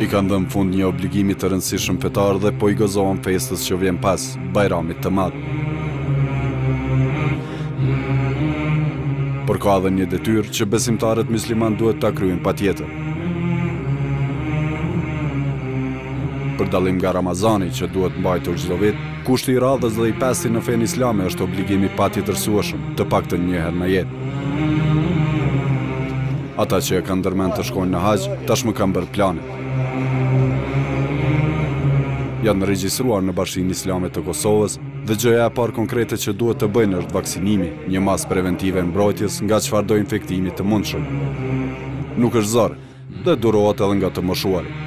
kanë dhënë fund një obligimi të rëndësishëm fetar dhe po I gëzohen festës që vjen pas, Bajramit të Madh. Por ka edhe një detyrë që besimtarët musliman duhet ta kryejnë patjetër. Për dallim nga Ramazani që duhet mbajtur çdo vit, kushti I radhës dhe I pestit në fenë islame është obligimi patjetërsueshëm, të paktën një herë në jetë. Ata që e kanë ndërmend të shkojnë në haxh, tashmë kanë bërë planet. Janë regjistruar në Bashkinë Islame të Kosovës dhe gjëja e parë konkrete që duhet të bëjnë është vaksinimi, një masë preventive mbrojtjes nga çfarëdo infektimi të mundshëm. Nuk është zor, dhe durohet edhe nga të moshuarit.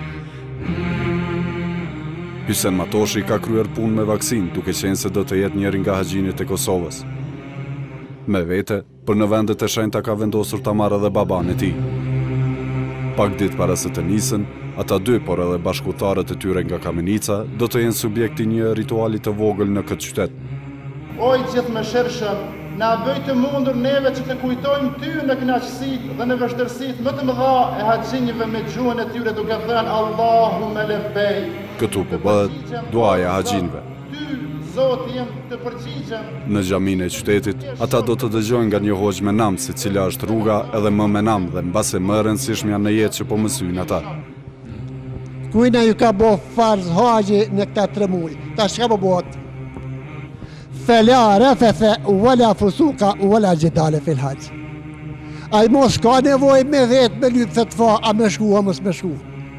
Hysen Matoshi ka kryer punë me vaksinë, duke qenë se do të jetë njëri nga haxhinit e Kosovës. Me vete, për në vendet e shenjta ka vendosur ta marrë edhe baban e tij. Pak ditë para se të nisën, ata dy, por edhe bashkëtarët e tyre nga Kamenica, do të jenë subjekti një rituali të vogël në këtë qytet. O I gjithëmëshirshëm, na bëj të mundur neve që të kujtojmë ty në kënaqësitë dhe në vështirësitë më të mëdha e haxhinjve me gjuhën e tyre duke thënë Allahumme lebej. Këtu po bëhet duaja haxhinjve. Zoti jem të përgjigjem. Në xhaminë e qytetit, ata do të dëgjojnë nga një hoxh me nam se cila është rruga edhe më me nam dhe mbase më e rëndësishmja në jetë që po mësojnë ata. Kujna ju ka bo farz haxhi në këta 3 muaj. Ta shka po bëhet? Fela rafethe wala fusuka wala jidale fil haxh. Ai mos ka nevojë me vetë me lyp fetva a më shku a mos më shku.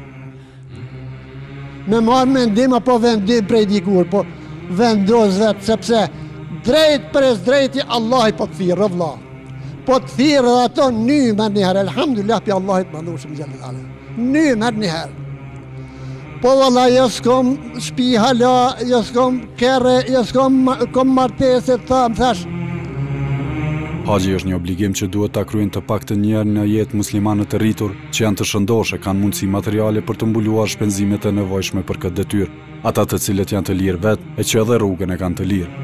Me marrë mendim apo vendim prej dikur, po vendos vetë, sepse drejt për drejti Allah I po të thirë, vëlla. Po të thirë dhe ato nymer njëherë, elhamdulillah për Allah I të mandushëm gjellë. Nymer njëherë. Po vëlla, jes kom shpi hala, jes kom kere, jes kom marteset, më thash. Haxhi është një obligim që duhet ta kryejnë të paktën një herë në jetë muslimanët e rritur, që janë të shëndoshë, kanë mundësi materiale për të mbuluar shpenzimet e nevojshme për këtë detyrë. Ata të cilët janë të lirë vetë, e që edhe rrugën e kanë të lirë.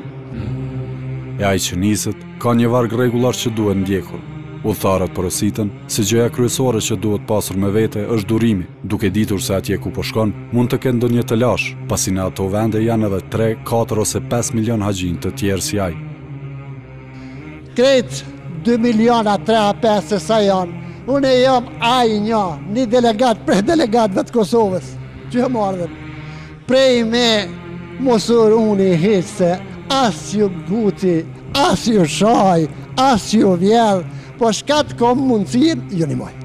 E ai që niset, ka një varg rregullar që duhet ndjekur. Udhëtarët porositën se gjëja kryesore që duhet pasur me vete është durimi, duke ditur se atje ku po shkon, mund të kenë ndonjë të lash, pasi në ato vende janë edhe 3, 4 ose 5 milion haxhin të tjerë si ai. Krejt 2 miliona, 3-5 se sa janë. Unë jam një delegat prej delegatëve të Kosovës, që jam ardhën. Prej me mosur unë I heqë se as ju guti, as ju shaj, as ju vjedh, po shka të kom mundësin, ju një moj.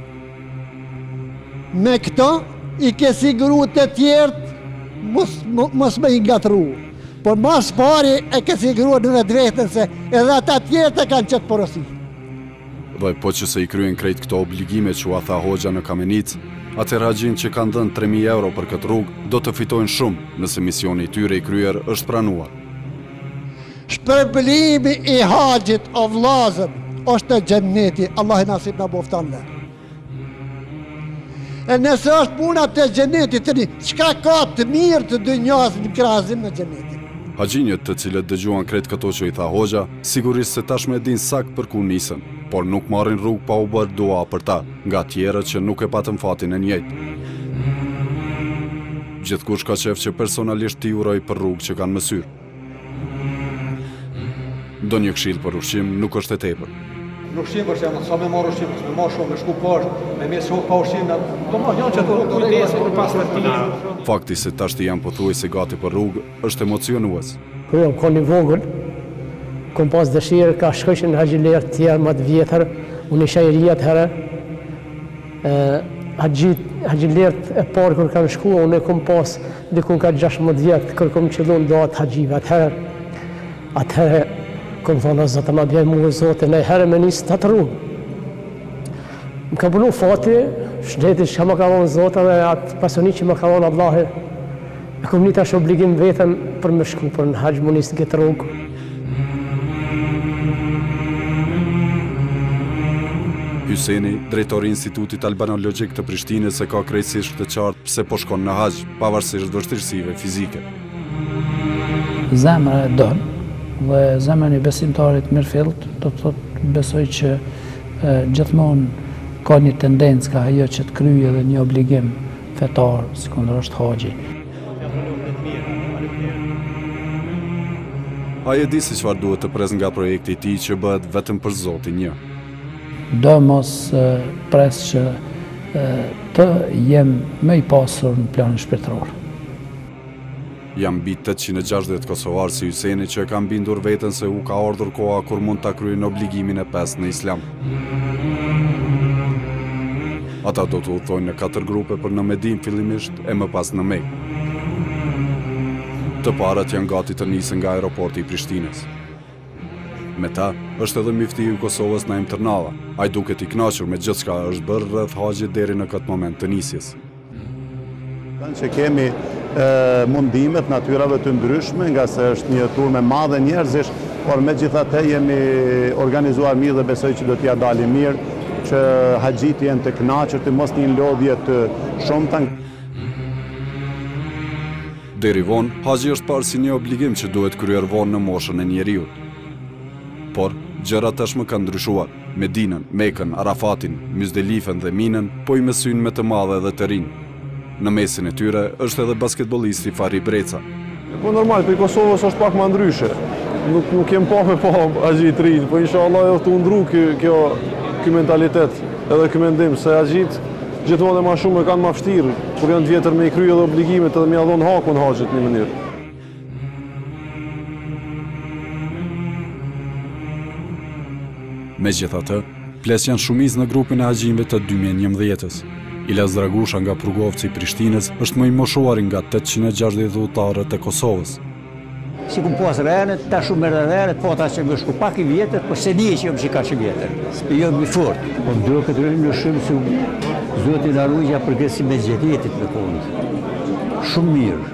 Me këto, I ke siguru të tjertë, mos me I ngatru. Por mas pari e ke siguru në vetë vetën se edhe ata tjertë e kanë qëtë porosi. Dhe po që se I kryen krejt këto obligime që u tha hoxha në Kamenicë, atëherë haxhin që kanë dhënë 3.000 euro për këtë rrugë, do të fitojnë shumë nëse misioni I tyre I kryer është pranuar. Shpërblimi I haxhit o vllazër është të xhenneti, Allah I nasib na bofton le. E nëse është puna të xhennetit, çka ka të mirë të dynjas në krahasim me xhennetin? Haxhinjët të cilët dëgjuan krejt këto që I tha hoxha, sigurisht se tashmë e din sakt për ku nisën, por nuk marrin rrugë pa u bërë dua për ta, nga tjerët që nuk e patën fatin e njëjtë. Gjithkush ka qef që personalisht t'i uroj për rrugë që kanë mësyr. Do një këshill për ushqim nuk është e tepër. Në ushqim për shembull, sa me marr ushqim, me marr shumë, me shku poshtë, me mes shumë pa ushqim, do më janë që ato kujdes për pasërtia. Fakti se tashti janë pothuajse gati për rrugë është emocionues. Kur jam kon I vogël, kom pas dëshirë ka shkojnë në haxhiler të tjerë më të vjetër, unë isha I ri atëherë. Haxhilerët e parë kur kanë shkuar, unë kom pas diku ka 16 vjet, kur kom qelluar datë haxhive atëherë kom thonë, Zotë, ma bjej mu Zotë, në herë me njësë të rrugë. Më ka punu fati, shneti që më ka vonë Zotë dhe atë pasoni që më ka vonë Allahi. E kom një tash obligim vetëm për më shku, për në haxh më njësë në këtë rrugë. Hyseni, drejtori I Institutit Albanologjik të Prishtinës, e ka krejtësisht të qartë pse po shkon në haxh, pavarësisht vështirësive fizike. Zemra e don, dhe zemrën I besimtarit mirëfillt, do të thotë besoj që gjithmonë ka një tendencë ka ajo që të kryejë edhe një obligim fetar, si kundër është haxhi. A e di se çfarë duhet të pres nga projekti i tij që bëhet vetëm për Zotin një? Do mos pres që të jem më i pasur në planin shpirtëror. Jam mbi 860 kosovarë si Hyseni që e kanë bindur veten se u ka ardhur koha kur mund ta kryejnë obligimin e pestë në Islam. Ata do të udhtojnë në 4 grupe për në Medinë fillimisht e më pas në Mekë. Të parat janë gati të nisën nga aeroporti i Prishtinës. Me ta është edhe miftiu i Kosovës Naim Tërnalla. Ai duket i kënaqur me gjithçka është bërë rreth haxhit deri në këtë moment të nisjes. Që kemi mundimet natyrave të ndryshme, nga se është një turme madhe njerëzish, por me gjithate jemi organizuar mirë dhe besoj që do t'ja dali mirë, që haxhit jenë të kënaqur, të mos një lodhje të shumta. Deri vonë, haxhi është parë si një obligim që duhet kryer vonë në moshën e njeriut. Por, gjërat tashmë kanë ndryshuar. Medinën, Mekën, Arafatin, Mysdelifën dhe Minën po i mësyn me të madhe dhe të rinj. Në mesin e tyre është edhe basketbollisti Fahri Breca. Po normal, për Kosovës është pak më ndryshe. Nuk kem pa me pa haxhit të rinj, po inshallah është të ndru ky mentalitet, edhe ky mendim se haxhit gjithmonë e ma shumë e kanë ma vështirë, kur janë të vjetër me i kry edhe obligimet edhe me ia dhon hakun haxhit në një mënyrë. Megjithatë, ples janë shumic në grupin e haxhinëve të 2011-s. Ilas Dragusha nga Prugovci i Prishtinës është më i moshuari nga 860 udhëtarët e Kosovës. Si kum pas rënet, ta shumë rënet, po ta që më shku pak i vjetër, po se di që jam që ka që vjetër. Jo më fort. Po do këtë rënë në shumë se Zoti na ruajë për këtë me xhenetit në punë. Shumë mirë.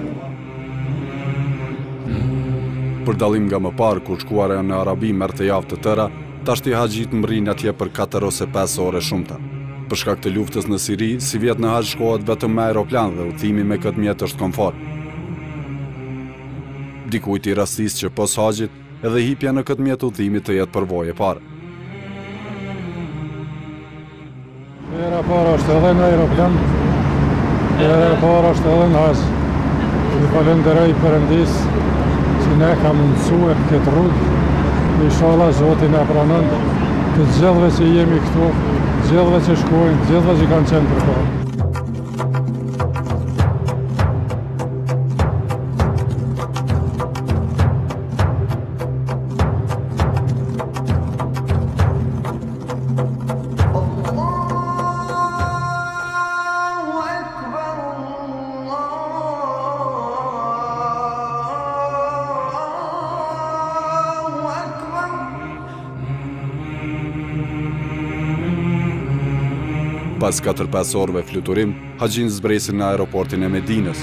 Për dallim nga më parë kur shkuara në Arabi merrte javë të tëra, tashti haxhit mbrin atje për 4 ose 5 ore shumëta. Për shkak të luftës në Siri, si vjet në haxh shkohet vetëm me aeroplan dhe udhimi me këtë mjet është komfort. Dikujt i rastis që pos haxhit, edhe hipja në këtë mjet udhimit të jetë përvojë e parë. Era para është edhe në aeroplan, era para është edhe në haxh. Dhe falenderoj Perëndis që ne ka mundësuar këtë rrugë. Inshallah Zoti na pranon të gjithëve që jemi këtu, gjithëve që shkojnë, gjithëve që kanë qenë përpara. Pas 4-5 orëve fluturim, haxhin zbresin në aeroportin e Medinës.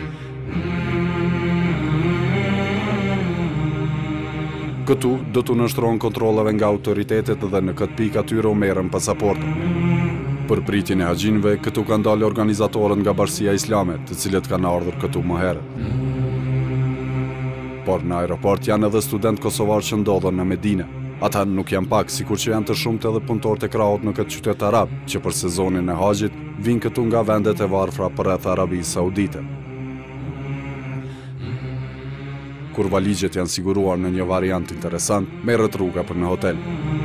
Këtu do të nështrohen kontrollave nga autoritetet dhe në këtë pikë atyre u merren pasaportët. Për pritjen e haxhinëve, këtu kanë dalë organizatorët nga Bashkia Islame, të cilët kanë ardhur këtu më herët. Por në aeroport janë edhe studentë kosovarë që ndodhen në Medinë. Ata nuk janë pak, sikur që janë të shumtë edhe punëtorët e krahut në këtë qytet arab, që për sezonin e haxhit vinë këtu nga vendet e varfra përreth Arabisë Saudite. Kur valigjet janë siguruar në një variant interesant, merret rruga për në hotel.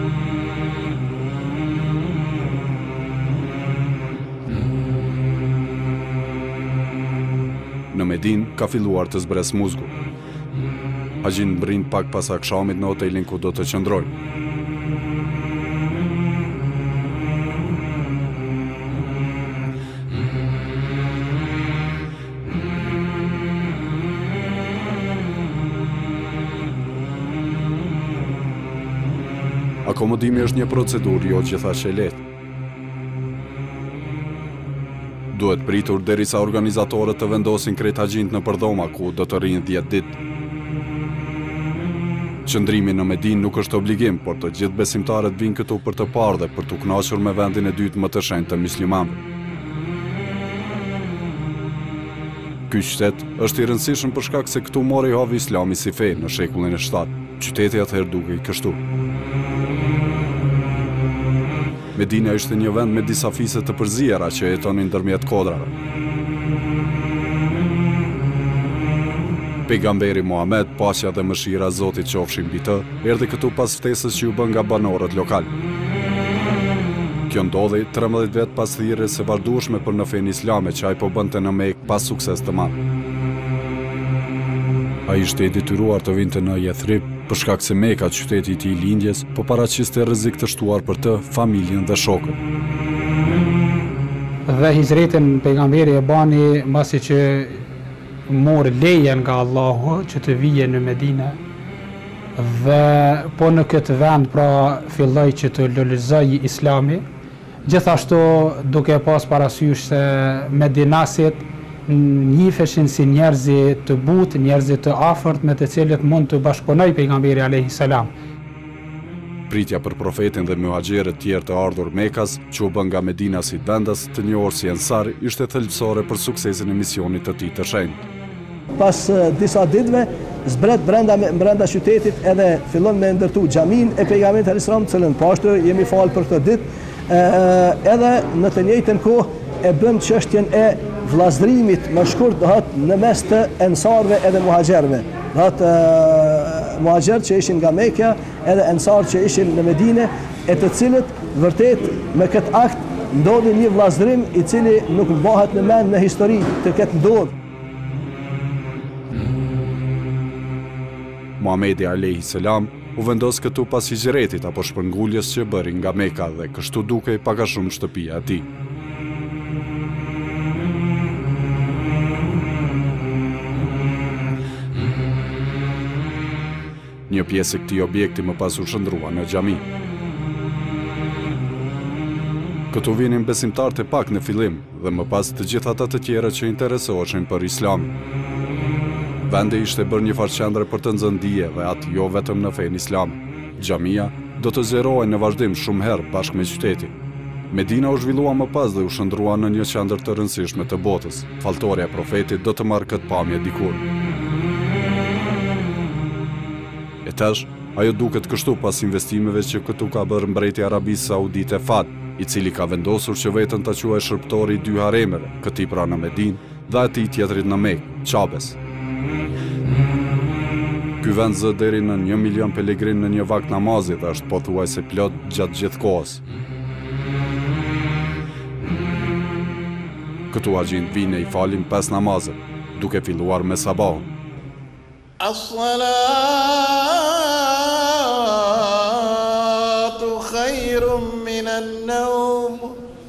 Në Medinë ka filluar të zbres muzgu. Haxhin mbrin pak pas akşamit në hotelin ku do të qëndrojnë. Akomodimi është një procedurë jo gjithashtu e lehtë. Duhet pritur derisa organizatorët të vendosin krejt haxhinët në përdhoma ku do të rrinë 10 ditë. Qëndrimi në Medinë nuk është obligim, por të gjithë besimtarët vinë këtu për të parë dhe për të kënaqur me vendin e dytë më të shenjtë të myslimanëve. Ky qytet është i rëndësishëm për shkak se këtu mori havi Islami si fe në shekullin e 7. Qyteti atëherë dukej kështu. Medina ishte një vend me disa fise të përzijera që jetonin ndërmjet kodrave. Pejgamberi Muhammed, paqja dhe mëshira e Zotit qofshin mbi të, erdhi këtu pas ftesës që u bën nga banorët lokal. Kjo ndodhi 13 vjet pas thirrjes së vazhdueshme për në fenë islame që ai po bënte në Mekë pas sukses të madh. Ai ishte i detyruar të vinte në Yathrib për shkak se Mekka, qyteti i tij i lindjes, po paraqiste rrezik të shtuar për të, familjen dhe shokët. Dhe hijretin pejgamberi e bani mbasi që mori lejen nga Allahu që të vije në Medinë. Dhe po në këtë vend pra filloi që të lulëzoi Islami, gjithashtu duke pas parasysh se Medinasit njifeshin si njerëzi të butë, njerëzi të afërt me të cilët mund të bashkëpunoj pejgamberi alayhi salam. Pritja për profetin dhe muhaxherët tjerë të ardhur Mekas, që u bën nga Medina si vendas të njohur si Ansar, ishte thelbësore për suksesin e misionit të tij të shenjtë. Pas disa ditëve zbret brenda qytetit edhe fillon me ndërtu xhamin e pejgamberit alayhis salam, të cilën pashtu jemi fal për këtë ditë, edhe në të njëjtën kohë e bën çështjen e vllazërimit më shkurt në mes të ensarëve edhe muhaxherëve. Muhaxherët që ishin nga Mekka edhe ensarët që ishin në Medinë, e të cilët vërtet me këtë akt ndodhi një vllazërim i cili nuk mbahet në mend në histori të ketë ndodhur. Muhamedi alayhi salam u vendos këtu pas hijretit apo shpërnguljes që bëri nga Mekka dhe kështu dukej pak a shumë shtëpia e tij. Një pjesë e këtij objekti më pas u shndrua në xhami. Këtu vinin besimtarë të pak në fillim dhe më pas të gjithë ata të tjerë që interesoheshin për Islamin. Vendi ishte bërë një farqendre për të nxënë dije dhe atë jo vetëm në fenë islame. Xhamia do të zërohej në vazhdim shumë herë bashkë me qytetin. Medina u zhvillua më pas dhe u shndrua në një qendër të rëndësishme të botës. Falltorja e profetit do të marrë këtë pamje dikur. E tash, ajo duket kështu pas investimeve që këtu ka bërë mbreti i Arabisë Saudite Fahd, i cili ka vendosur që vetën ta quajë shërptori i 2 haremeve, këtij pra në Medinë dhe atij tjetrit në Mekë, Qabes. Ky vend zë deri në 1 milion pelegrin në një vakt namazi dhe është pothuajse plot gjatë gjithë kohës. Këtu haxhin vinë i falin 5 namazet, duke filluar me sabahun. As-salatu khairun minan nawm.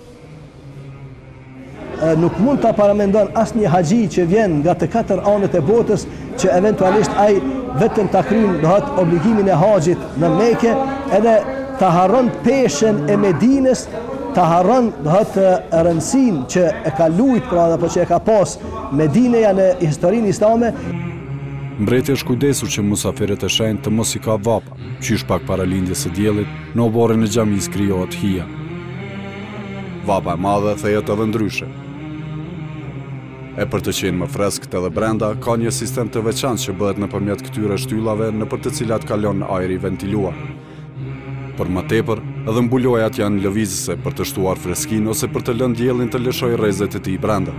Nuk mund ta paramendon asnjë haxhi që vjen nga të 4 anët e botës që eventualisht ai vetëm ta kryen obligimin e haxhit në Mekë, edhe ta harron peshën e Medinës, ta harron rëndësinë që e ka lujt pra apo që e ka pas Medineja në historinë islame. Mbreti është kujdesur që musafirët e shenjtë të mos i ka vapa, qysh pak para lindjes së diellit, në oborrin e xhamisë krijohet hija. Vapa e madhe thehet edhe ndryshe. E për të qenë më freskët edhe brenda, ka një sistem të veçantë që bëhet nëpërmjet këtyre shtyllave nëpër të cilat kalon ajri ventiluar. Për më tepër, edhe mbulojat janë lëvizëse për të shtuar freskinë ose për të lënë diellin të lëshojë rrezet e tij brenda.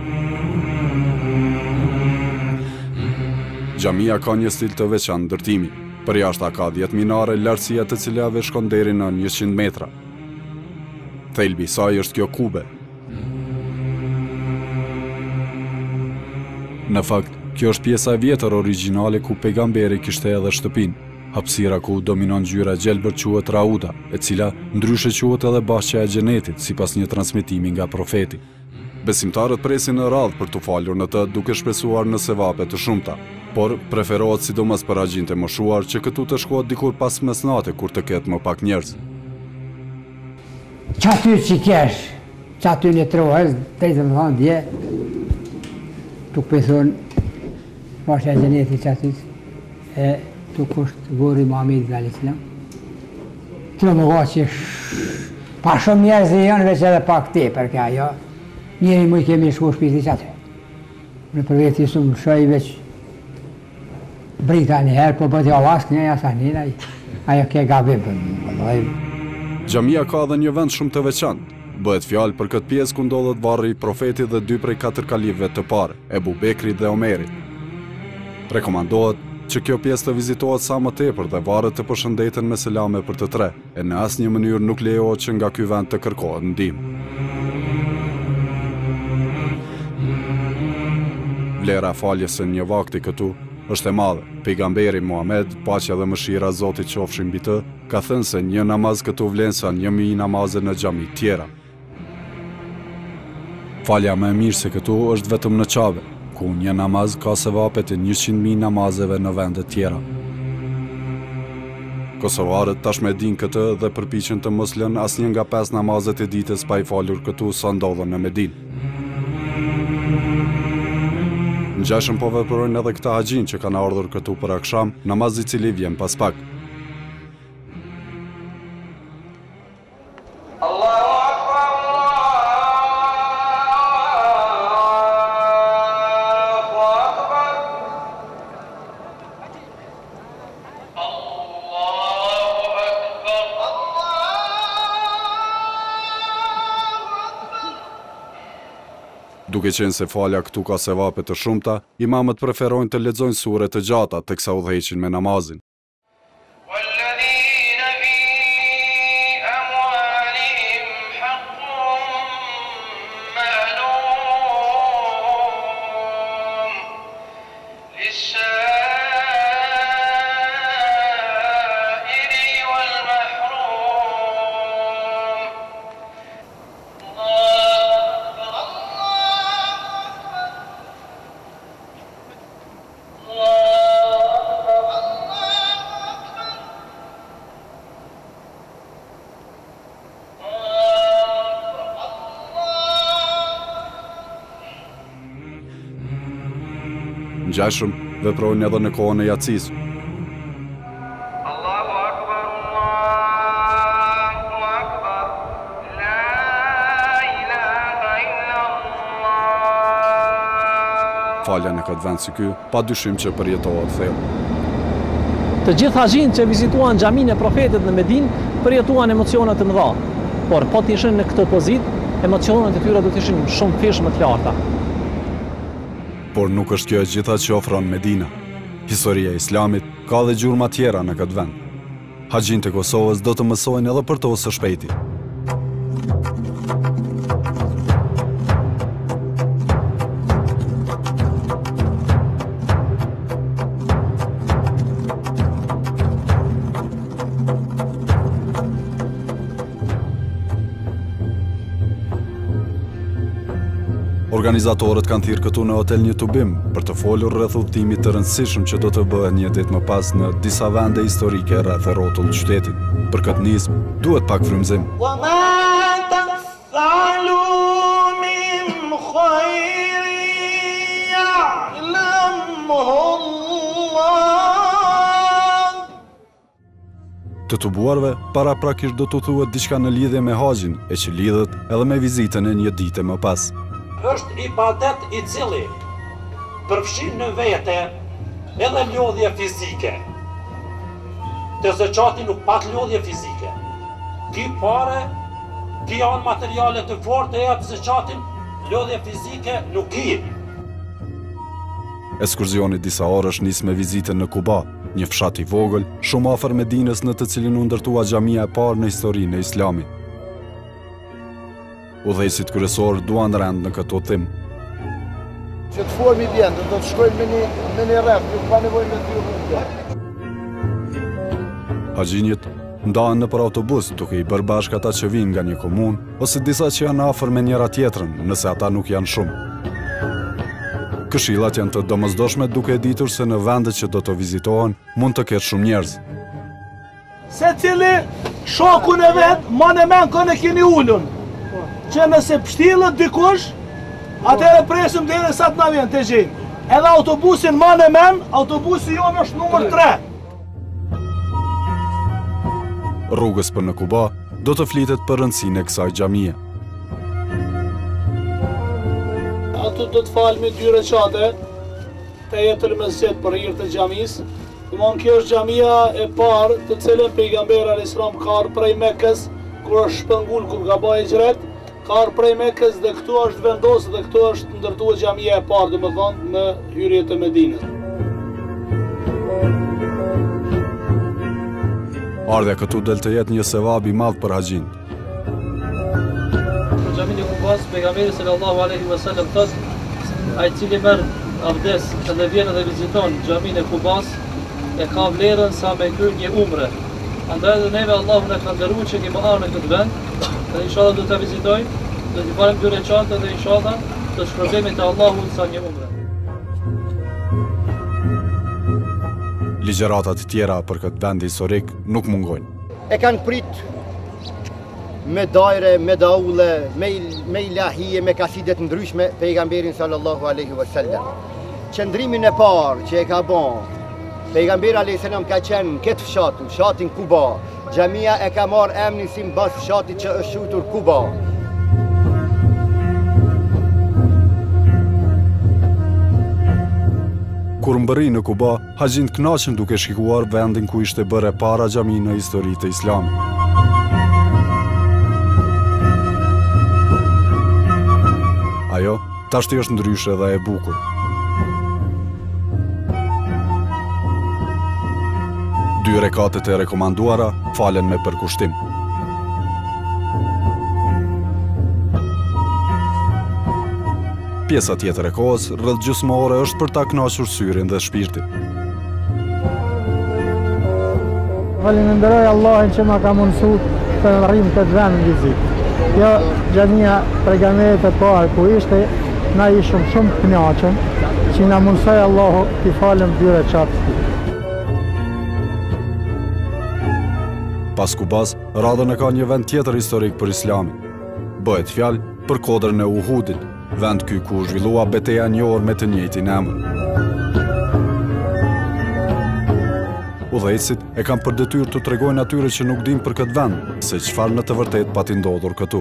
Xhamia ka një stil të veçantë ndërtimi. Përjashta ka 10 minare, lartësia të cilave shkon deri në 100 metra. Thelbi i saj është kjo kube. Në fakt, kjo është pjesa e vjetër origjinale ku pejgamberi kishte edhe shtëpinë. Hapësira ku dominon ngjyra gjelbër quhet Rauda, e cila ndryshe quhet edhe Bashqja e Xhenetit, sipas një transmetimi nga profeti. Besimtarët presin në radhë për të falur në të, duke shpresuar në sevape të shumta, por preferohet sidomos për haxhin të moshuar që këtu të shkohet dikur pas mesnate kur të ketë më pak njerëz. Qaty që kesh, qaty një trohes, të më thonë dje, tuk pëthon Bashqja e Xhenetit qaty, e tuk është gori Muhamedi alayhis salam. Të më që pa shumë njerëz janë veç edhe pak tepër ka ajo. Njëri më i kemi shku shpiti qaty. Në për veti shumë shoj veç brita një herë, po bëti avask një jasanina, ajo ke gabim për më. Xhamia ka edhe një vend shumë të veçantë. Bëhet fjalë për këtë pjesë ku ndodhet varri i profetit dhe 2 prej 4 kalifëve të parë, Ebu Bekrit dhe Omerit. Rekomandohet që kjo pjesë të vizitohet sa më tepër dhe varet të përshëndeten me selame për të tre, e në asnjë mënyrë nuk lejohet që nga ky vend të kërkohet ndihmë. Vlera e faljes së një vakti këtu është e madhe. Pejgamberi Muhammed, paqja dhe mëshira e Zotit qofshin mbi të, ka thënë se një namaz këtu vlen sa 1000 namaze në xhami tjera. Falja më e mirë se këtu është vetëm në Qabe, ku një namaz ka sevapet e 100.000 namazeve në vende tjera. Kosovarët tashmë e dinë këtë dhe përpiqen të mos lënë asnjë nga 5 namazet e ditës pa i falur këtu sa ndodhen në Medinë. Ngjashëm po veprojnë edhe këta haxhin që kanë ardhur këtu për akşam, namaz i cili vjen pas pak. Duke qenë se falja këtu ka sevape të shumta, imamët preferojnë të lexojnë sure të gjata teksa udhëheqin me namazin. Ngjashëm veprojnë edhe në kohën e jacis. Falja në këtë vend si ky, pa dyshim që përjetohet thellë. Të gjithë haxhinët që vizituan xhaminë e Profetit në Medinë përjetuan emocione të mëdha, por po të ishin në këtë pozitë, emocionet e tyre do të ishin shumë fish më të larta. Por nuk është kjo e gjitha që ofron Medina. Historia e Islamit ka dhe gjurma tjera në këtë vend. Haxhinët e Kosovës do të mësojnë edhe për to së shpejti. Organizatorët kanë thirrë këtu në hotel Një Tubim për të folur rreth udhëtimit të rëndësishëm që do të bëhet një ditë më pas në disa vende historike rreth e rrotull qytetit. Për këtë nismë duhet pak frymëzim. Të tubuarve para prakisht do të thuhet diçka në lidhje me haxhin, e që lidhet edhe me vizitën e një dite më pas. Është ibadet i cili përfshin në vete edhe lodhje fizike. Te zeqati nuk pat lodhje fizike. Ki pare, ki janë materiale të fortë e jep zeqatin, lodhje fizike nuk ki. Ekskursioni disa orësh nis me vizitën në Kuba, një fshat i vogël, shumë afër Medinës në të cilin u ndërtua xhamia e parë në historinë e Islamit. Udhëheqësit kryesor duan rend në këtë udhëtim. Që të formi vjen, do të shkojmë me një rreth, nuk ka nevojë me dy rrugë. Haxhinët ndahen nëpër autobus duke i bërë bashkë ata që vinë nga një komunë ose disa që janë afër me njëra tjetrën, nëse ata nuk janë shumë. Këshillat janë të domosdoshme duke ditur se në vendet që do të vizitohen mund të ketë shumë njerëz. Secili shokun e vet, manë men kanë keni ulun. Që nëse pështillët dikush, atëherë presim deri sa të na vjen të gjejmë. Edhe autobusin manë men, autobusi jonë është numër 3. Rrugës për në Kuba do të flitet për rëndësinë e kësaj xhamie. Ato do të falmi 2 recate të jetël mesjid për hir të xhamisë. Domthon kjo është xhamia e parë të cilën pejgamberi alayhis salam ka ardhur prej Mekës kur është shpëngul kur ka bëj hijret. Ka ardhur prej Mekës dhe këtu është vendosur dhe këtu është ndërtuar xhamia e parë, domethënë në hyrje të Medinës. Ardha këtu del të jetë një sevap i madh për haxhin. Në xhamin e Kubas, pejgamberi sallallahu alaihi wasallam thotë, ai i cili merr abdes edhe vjen edhe viziton xhamin e Kubas, e ka vlerën sa me kryer një umre. Andaj edhe neve Allahu na ka dhëruar që kemi ardhur në këtë vend, dhe inshallah do ta vizitojmë, do të falim 2 recate dhe inshallah do shpërbemi te Allahu sa një umre. Ligjëratat të tjera për këtë vend historik nuk mungojnë. E kanë prit me dajre, me daulle, me ilahije, me kasidet ndryshme pejgamberin sallallahu alaihi wasallam. Qëndrimin e parë që e ka bon, pejgamberi alayhis salam ka qenë këtë fshatin Kuba. Xhamia e ka marrë emrin si mbas fshatit që është quajtur Kuba. Kur mbërri në Kuba, haxhin kënaqën duke shikuar vendin ku ishte bërë e para xhami në historinë të Islamit. Ajo tashti është ndryshe dhe e bukur. Dy rekatet e rekomanduara falen me përkushtim. Pjesa tjetër e kohës, rreth gjysmore, është për ta kënaqur syrin dhe shpirtin. Falenderoj Allahin që ma ka mundësu të rrim këtë vend në vizitë. Kjo xhamia pejgamberit e parë ku ishte, na ishim shumë të kënaqur që na mundsoi Allahu t'i falem 2 recate. Pas Kubas, radhën e ka një vend tjetër historik për Islamin. Bëhet fjalë për kodrën e Uhudit, vend ky ku zhvillua betejë një orë me të njëjtin emër. Udhëheqësit e kanë për detyrë të tregojnë atyre që nuk dinë për këtë vend, se çfarë në të vërtetë pati ndodhur këtu.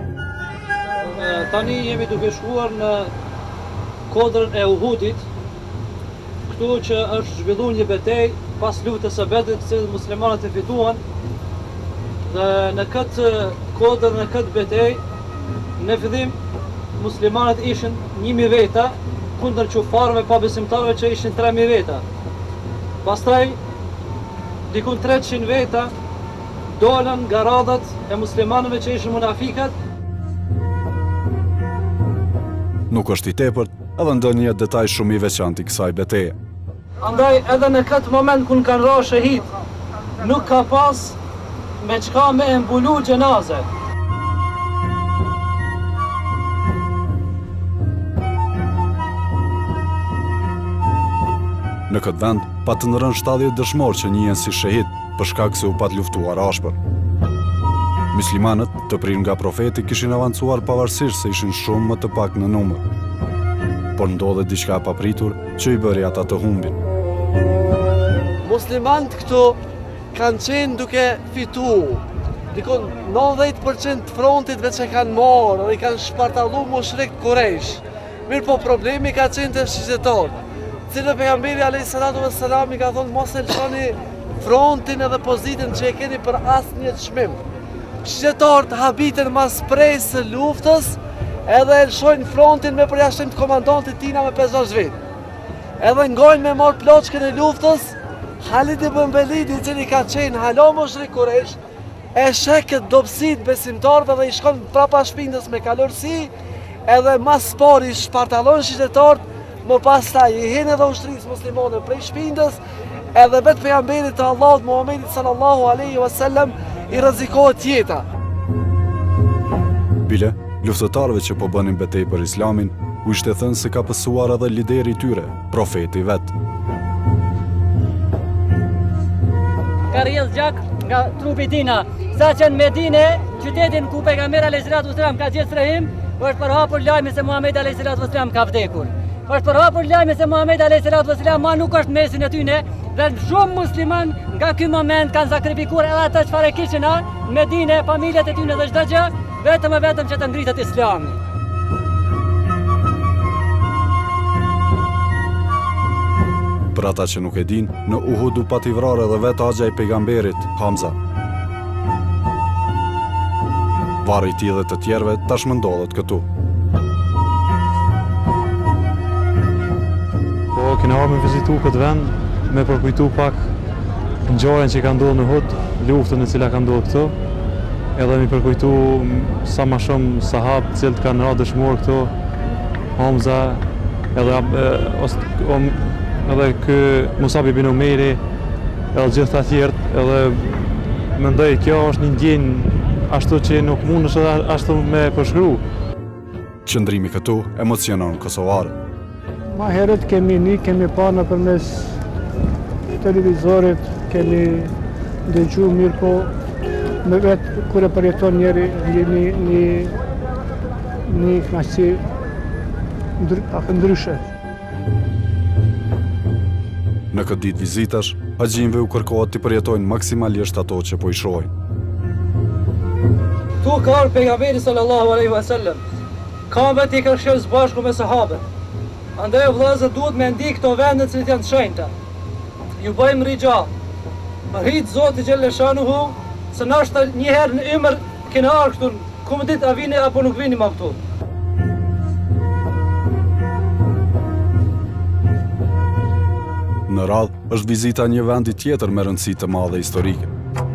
Tani jemi duke shkuar në kodrën e Uhudit, këtu që është zhvilluar një betejë pas luftës së Bedrit, që muslimanët e fituan. Dhe në këtë kodër, në këtë betejë, në fillim muslimanët ishin 1000 veta kundër kufarëve pa besimtarëve që ishin 3000 veta. Pastaj dikun 300 veta dolën nga radhat e muslimanëve që ishin munafikat. Nuk është i tepërt edhe ndonjë detaj shumë i veçantë i kësaj betejë. Andaj edhe në këtë moment kur kanë rënë shahid, nuk ka pas me çka me mbulu xhenaze. Në këtë vend, pa të rënë 70 dëshmorë që njihen si shahid për shkak se u pat luftuar ashpër. Muslimanët, të prirë nga profeti, kishin avancuar pavarësisht se ishin shumë më të pak në numër. Por ndodhe diçka e papritur që i bëri ata të humbin. Muslimanët këtu kanë qenë duke fitu. Dikon 90% të frontitve që kanë marrë dhe i kanë shpartallu mushrik Kurejsh. Mirë po problemi ka qenë të shqytetarë. Cilë pejgamberi alayhis salam i ka thonë mos e lëshoni frontin edhe pozitën që e keni për asnjë çmim. Shqytetarët habiten mas prejsë së luftës edhe e lëshojnë frontin me përjashtim të komandantit tina me 50 vjet. Edhe ngojnë me marrë ploçkën e luftës, Halid ibn Velidi, i cili ka qenë hala mushrik Kurejsh, e sheh këtë dobësitë besimtarëve dhe i shkon prapa shpindës me kalorësi, edhe mas pari shpartallon shqytetarët. Më pastaj i hinë edhe ushtrisë muslimane prej shpindës, edhe vetë pejgamberit të Allahut Muhammedit sallallahu alaihi wasallam i rrezikohet jeta. Bile, luftëtarëve që po bënin betejë për Islamin, u ishte thënë se ka pësuar edhe lideri i tyre, profeti vet. Ka rrjedh gjak nga trupi tina, sa që në Medine, qytetin ku pejgamberi alayhis salam ka gjetë strehim, është përhapur lajmi se Muhamedi alayhis salam ka vdekur. Është përhapur lajmi se Muhamedi alayhis salam ma nuk është mesin e tyne, dhe shumë musliman nga ky moment kanë sakrifikuar edhe ata çfarë kishin në Medinë, familjet e tyne dhe çdo gjë, vetëm e vetëm që të ngritet Islami. Për ata që nuk e din, në Uhud u pati vrarë edhe vetë axha i pejgamberit, Hamza. Varri i tij dhe të tjerëve tashmë ndodhet këtu. Kena me vizitu këtë vend, me përkujtu pak ngjarjen që ka ndodhur në Uhud, luftën e cila ka ndodhur këtu, edhe mi përkujtu sa më shumë sahabë cilët kanë ra dëshmorë këtu, Hamza, edhe ky Musab ibn Umeri, edhe gjithë të tjerët, edhe mendoj kjo është një ndjenjë ashtu që nuk mund është ashtu me përshkru. Qëndrimi këtu emocionon kosovarët. Ma herët kemi parë nëpërmes televizorit, kemi dëgju mirë, po me vetë kur e përjeton njeri një knaqësi ndryshe. Në këtë ditë vizitash, haxhinëve u kërkohet të përjetojnë maksimalisht ato që po i shohin. Tu ka ardhur pejgamberi sallallahu alaihi wasallam. Kamet i ka shërbë bashku me sahabët. Andaj vëllezër duhet me ndi këto vende që janë të shenjta. Ju bëjmë rigjall. Rrit Zoti xhaleshanuhu, se nashta një herë në emër kena ardhur këtu, ku më ditë a vini apo nuk vini më këtu. Në radhë është vizita një vendi tjetër me rëndësi të madhe historike.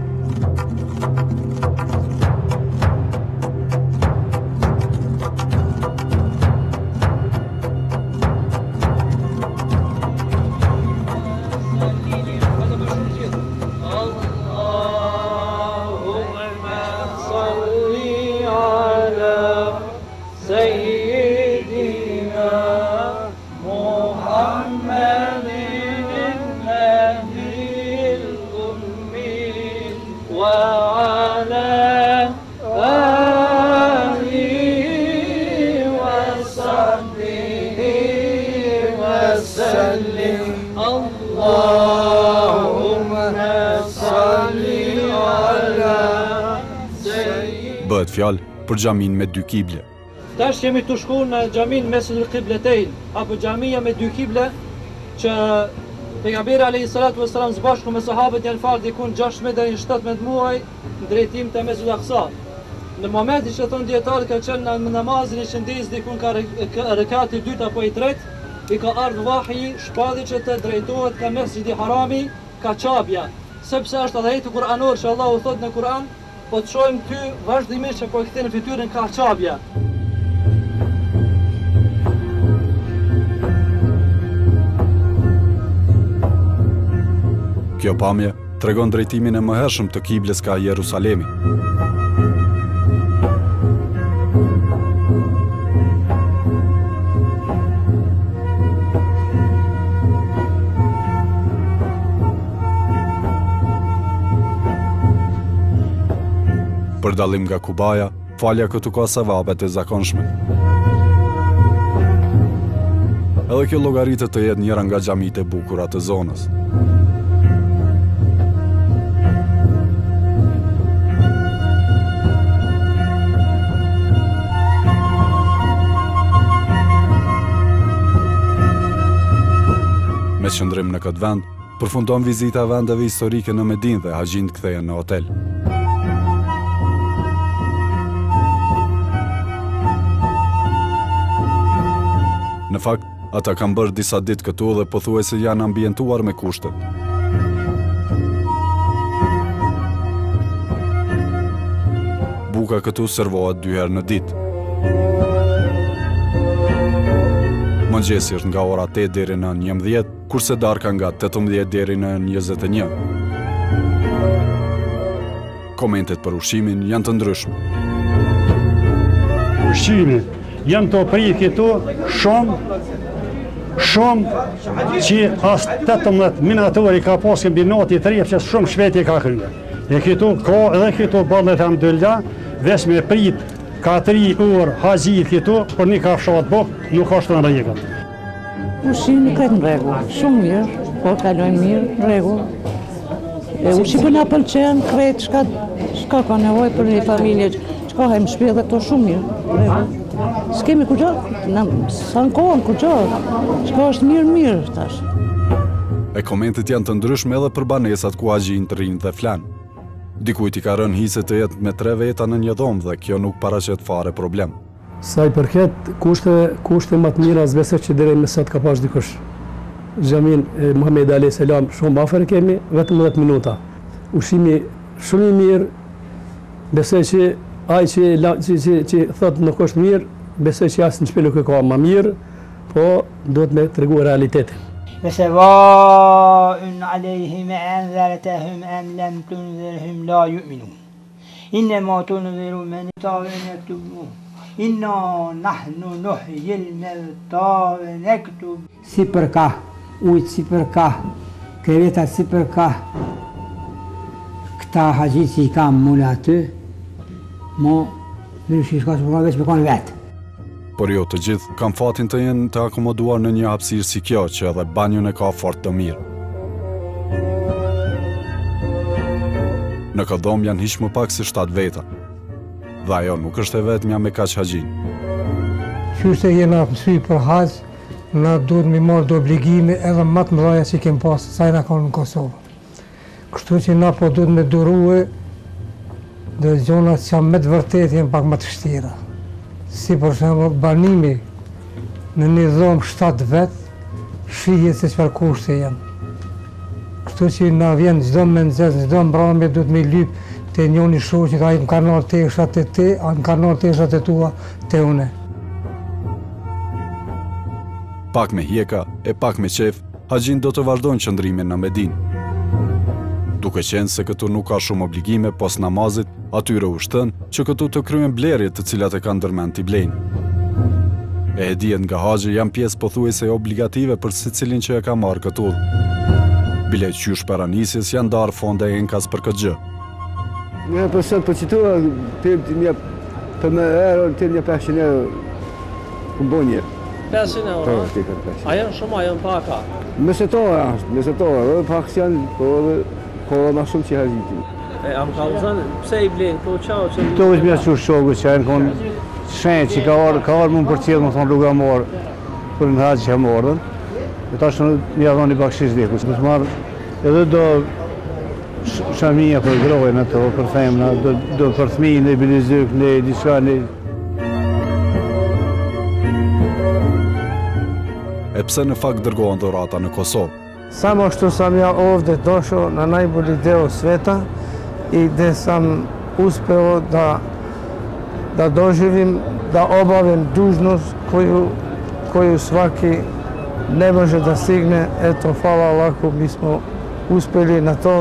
Bëhet fjalë për xhamin me 2 kible. Tash jemi të shku në xhamin Mesjidul Qibletein, apo xhamia me 2 kible, që pejgamberi alayhi salatu vesselam së bashku me sahabët janë falë diku 16 deri në 17 muaj në drejtim të Mesjidul Aqsa. Në momentin që thon dietarët ka qenë në namazin e shëndetës diku ka rekati 2 apo i 3, i ka ardhur vahi shpallë që të drejtohet ka Mesjidi Harami, ka Qabja, sepse është ajetu kuranor që Allahu thot në Kur'an, po të shohim ty vazhdimisht që po e kthejnë fytyrën ka Qabja. Kjo pamje tregon drejtimin e mëhershëm të kibles ka Jerusalemi. Për dallim nga Kubaja, falja këtu ka sevapet e zakonshme. Edhe kjo llogaritet të jetë njëra nga xhamitë e bukura të zonës. Me qëndrim në këtë vend, përfundon vizita vendeve historike në Medinë dhe haxhinët kthehen në hotel. Në fakt, ata kanë bërë disa ditë këtu dhe pothuajse janë ambientuar me kushtet. Buka këtu servohet 2 herë në ditë. Mëngjesi është nga ora 8 deri në 11, kurse darka nga 18 deri në 21. Komentet për ushqimin janë të ndryshme. Ushqimi janë të prit këtu shumë që as 18 minatori ka pasur binoti 3 që shumë shpejt i ka kryer. E këtu ka edhe këtu ballet alhamdulillah, veç me prit ka 3 orë haxhit këtu, por një kafshat bok nuk është në rregull. Ushqimi ka në rregull, shumë mirë, po kalojnë mirë, në rregull. Ushqimi na pëlqen, krejt çka ka nevojë për një familje, çka hem shpirë këto shumë mirë, në rregull. S'kemi ku gjohë, sa në kohën ku gjohë, çka është mirë tash. E komentet janë të ndryshme edhe për banesat ku haxhinët rrinë dhe flanë. Dikujt i ka rënë hise të jetë me 3 veta në një dhomë dhe kjo nuk paraqet fare problem. Sa i përket kushte më të mira, s'besoj që deri më sot ka pas dikush. xhamin Muhamedi alayhis salam shumë afër kemi, vetëm 10 minuta. Ushqimi shumë i mirë, besoj që ai që thotë nuk është mirë, besoj që asnjë shtëpi nuk e ka më mirë, po duhet me tregu realitetin. وسواء عليهم أنذرتهم أم لم تنذرهم لا يؤمنون إنما تنذر من اتبع يكتبون إنا نحن نحيي الموتى ونكتب Si për ka, ujtë si për ka, krevetat si për ka, këta haqit që i kam mulle aty, mo nërëshë i shka që më kanë veç me kanë vetë. Por jo të gjithë kam fatin të jenë të akomoduar në një hapësirë si kjo që edhe banjun e ka fort të mirë. Në këtë dhomë janë hiq më pak se 7 veta. Dhe ajo nuk është e vetmja me kaq haxhin. Qyshte jena mësy për haqë, na duhet mi marrë do obligime edhe më të mëdhaja që kem pasë, sa na kanë në Kosovë. Kështu që na po duhet me durue dhe zonat që me të vërtet jenë pak më të vështira. Si për shembull banimi në një dhomë 7 vetë, shihet se çfarë kushte janë. Kështu që na vjen çdo mëngjes, çdo mbrëmje duhet me lyp te njëri shoqit, ai më ka marrë teshat e te, ai më ka marrë teshat e tua te une. Pak me hjeka e pak me qef, haxhin do të vazhdojnë qëndrimin në Medinë. Duke qenë se këtu nuk ka shumë obligime pos namazit, atyre u shtën që këtu të kryen blerjet të cilat e kanë ndërmend t'i blejnë. E dihet nga haxhi janë pjesë pothuajse obligative për secilin që e ka marrë këtu. Bilet qysh paranisjes janë darë fonde e enkas për këtë gjë. Një përshën për qitura, për me erë, të një 500 euro, për bo një. 500 euro? A janë shumë, a janë paka? Mesetore ashtë, mesetore, dhe pak që janë, ko ma shumë që haxhitin. E am ka uzan, pse i blenë, këto qao që... Këto është mja që shogu që janë konë shenjë që ka arë mund për cilë, më thonë rruga morë, për në haqë që e morën. E ta shumë një adhoni bakshish dheku, që të marë edhe do shaminja për grojnë ato, për femna, do për thmi, në bilizyk, në diska, në... E pse në fakt dërgohen dhurata në Kosovë? Samo što sam ja ovdje došao na najbolji deo sveta i gdje sam uspeo da doživim, da obavim dužnost koju svaki ne može da stigne. Eto, hvala Allahu, mi smo uspjeli na to.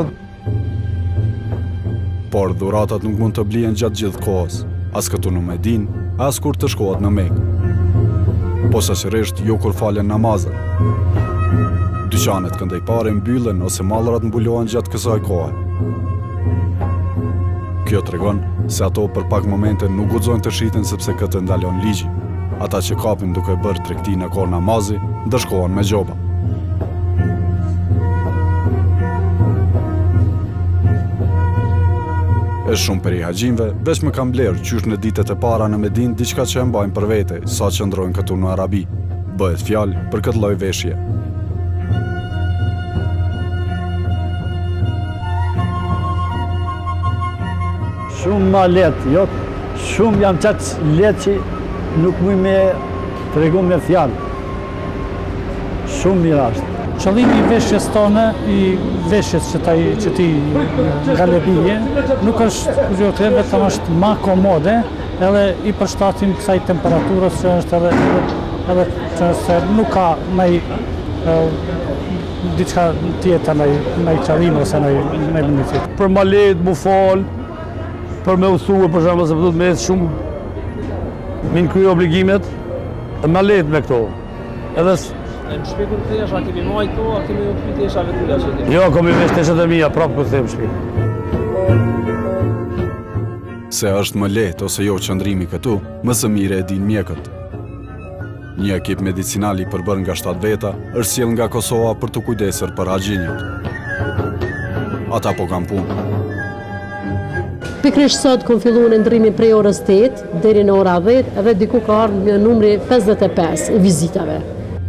Por dhuratat nuk mund të blihen gjatë gjithë kohës, as këtu në Medinë, as kur të shkohet në Mekë. Posaçërisht jo kur falen namazet. Dyqanet këndëjpare mbyllen ose mallrat mbulohen gjatë kësaj kohe. Kjo tregon se ato për pak momente nuk guxojnë të shiten sepse këtë ndalon ligji. Ata që kapin duke bërë tregti në kohë namazi, ndëshkohen me gjoba. E shumë për i haxhinve, veç më kam blerë qysh në ditët e para në Medinë diçka që e mbajnë për vete, sa që ndrojnë këtu në Arabi. Bëhet fjalë për këtë lloj veshje. Shumë ma letë, jo, shumë jam qatë letë që nuk muj me tregu me fjalë. Shumë mirë ashtë. Qëllimi i veshjes tonë, i veshjes që ti nga lebije, nuk është vetëm është ma komode, edhe i përshtatim kësaj temperaturës që është edhe që se nuk ka nëj diçka tjetër nëj qëllim ose nëj mënysit. Për ma letë, mu falë, për me uthuë, për shemë, se përdu të me jetë shumë minë kryo obligimet, ma letë me këto. Edhe Në shpi kur të tesh, a kemi majtë to, a kemi në të tesha vetula që ti? Jo, komi vesh teshat e mija, prapë këtë them shpi. Se është më lehtë ose jo qëndrimi këtu, më së mire e din mjekët. Një ekip medicinal i përbër nga 7 veta është sjell nga Kosova për të kujdesur për haxhinjët. Ata po kanë punë. Pikrisht sot kom filluar ndrimin prej orës 8 deri në ora 10 edhe diku ka ardhur në numri 55 i vizitave.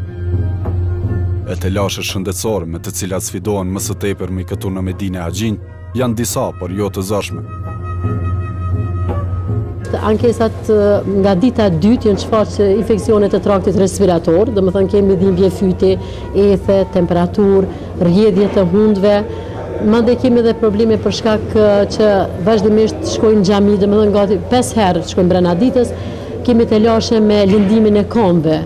E të lashe shëndetësore me të cilat sfidohen më së tepërmi këtu në Medinë e Haxhin janë disa, por jo të zëshme. Ankesat nga dita e dytë janë shfaqur infeksionet e traktit respirator, domethënë kemi dhimbje fyti, ethe, temperaturë, rrjedhje të hundëve. Mandej kemi edhe probleme për shkak që vazhdimisht shkojnë në xhami, domethënë gati 5 herë shkojnë brenda ditës, kemi të lashe me lëndimin e këmbëve.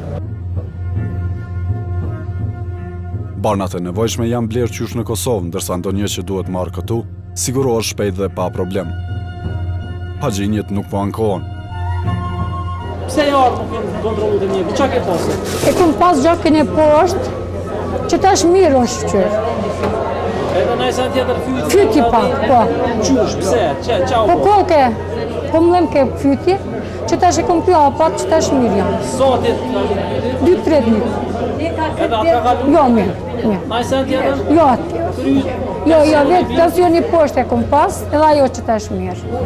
Barnat e nevojshme janë blerë qysh në Kosovë, ndërsa ndonjë që duhet marrë këtu, sigurohet shpejt dhe pa problem. Haxhinjet nuk po ankohen. Pse e ardhë nuk jenë kontrolu të mjekë? Qa ke pasë? E kom pas gjakën e poshtë, që tash mirë është qërë. Edhe në esën tjetër fyti? Fyti pak, po. Qush, pse? Qa u po? Po koke, po më lem ke fyti, që tash e kom pjo apat, që tash mirë janë. Sotit? 2-3 ditë. Edhe atë ka kalu? Jo, mirë. Në esën tjetër? Jo, atë. Jo, vetë tensioni poshtë e kom pas, edhe ajo që tash mirë.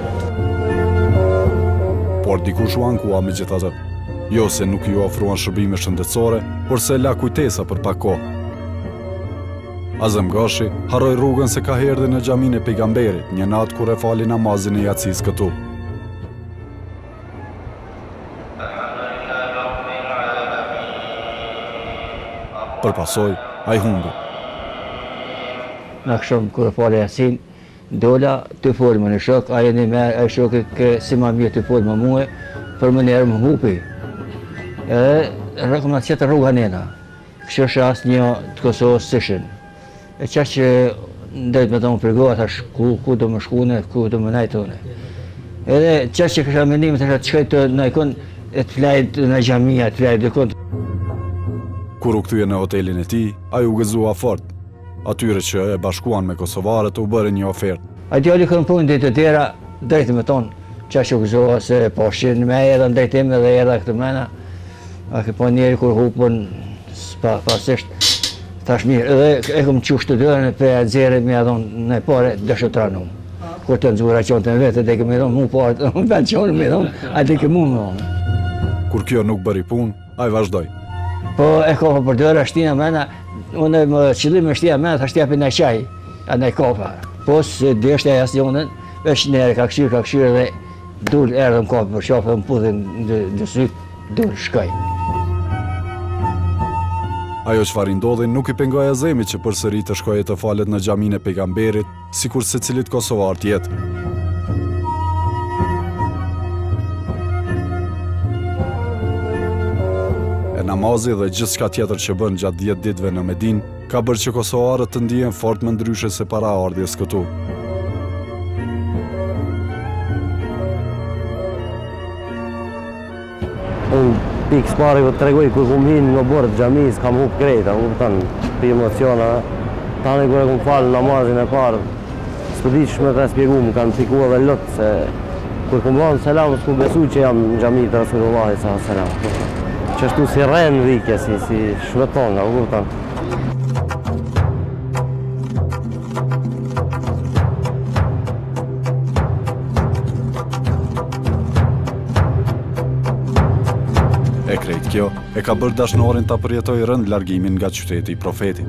Por dikush u ankua me gjithatë. Jo se nuk ju ofruan shërbime shëndetësore, por se la kujtesa për pak kohë. Azem Gashi harroi rrugën se ka erdhur në xhamin e pejgamberit, një natë kur e fali namazin e Yacis këtu. Përpasoj, ai humbi. Në këshëm kur e fali Yasin, dola të folë më në shok, aje një merë, aje shokë kë si ma mirë të folë më muë, për më njerë më hupi. Edhe rekomendacijet të rruga njena, kështë është asë një të Kosovës sëshën. E qa që ndajt me të më përgoha, thash ku do më shkune, ku do më najtone. Edhe qa që kësha mendim, të shkaj të najkon, e të flajt në gjamia, të flajt dëkon. Kur u kthye në hotelin e tij, ai u gëzua fort. Atyre që e bashkuan me kosovarët u bëre një ofertë. A djali kënë punë dhe të tjera, drejtë me tonë, që u gëzoha se poshin me edhe ndajtim edhe edhe këtë mena. A ke po njeri kur hupën pasisht, thash mirë, edhe e këmë qush të dërën e pe e dzere me adhonë në pare dëshë të ranum. Kur të nëzura qonë të në vetë, dhe këmë edhonë mu partë, më bënë qonë me edhonë, a dhe këmë mu me onë. Kur kjo nuk bëri punë, a i vazhdoj. Po e kofa për dërë, shtina mena, unë më qëllim e shtia mena, thashtë japi në qaj, a në kofa. Po së dështë e jasë jonën, veç nere ka këshirë dhe dur erdhëm kofa për shofë dhe më pudhin në sytë, dur shkaj. Ajo çfarë ndodhi nuk i pengoi Azemit që përsëri të shkojë të falet në xhamin e pejgamberit, sikur secilit kosovar tjetër. Namazi dhe gjithçka tjetër që bën gjatë 10 ditëve në Medinë ka bërë që kosovarët të ndihen fort më ndryshe se para ardhjes këtu. Pikë spari të tregoj kur kum hinë në borë të xhamis, kam hup krejta, kupton, për emociona. Tani kur e kum falë namazin e parë, s'po di ç'më ta shpjegoj, më kanë pikuar edhe lot se kur kum vonë selam, s'ku besu që jam në xhamin të Rasulullahit sallallahu alaihi wasallam. Që ashtu si rren rikja, si shmeton, kupton. E krejt kjo e ka bërë dashnorin ta përjetoj rënd largimin nga qyteti i profetit.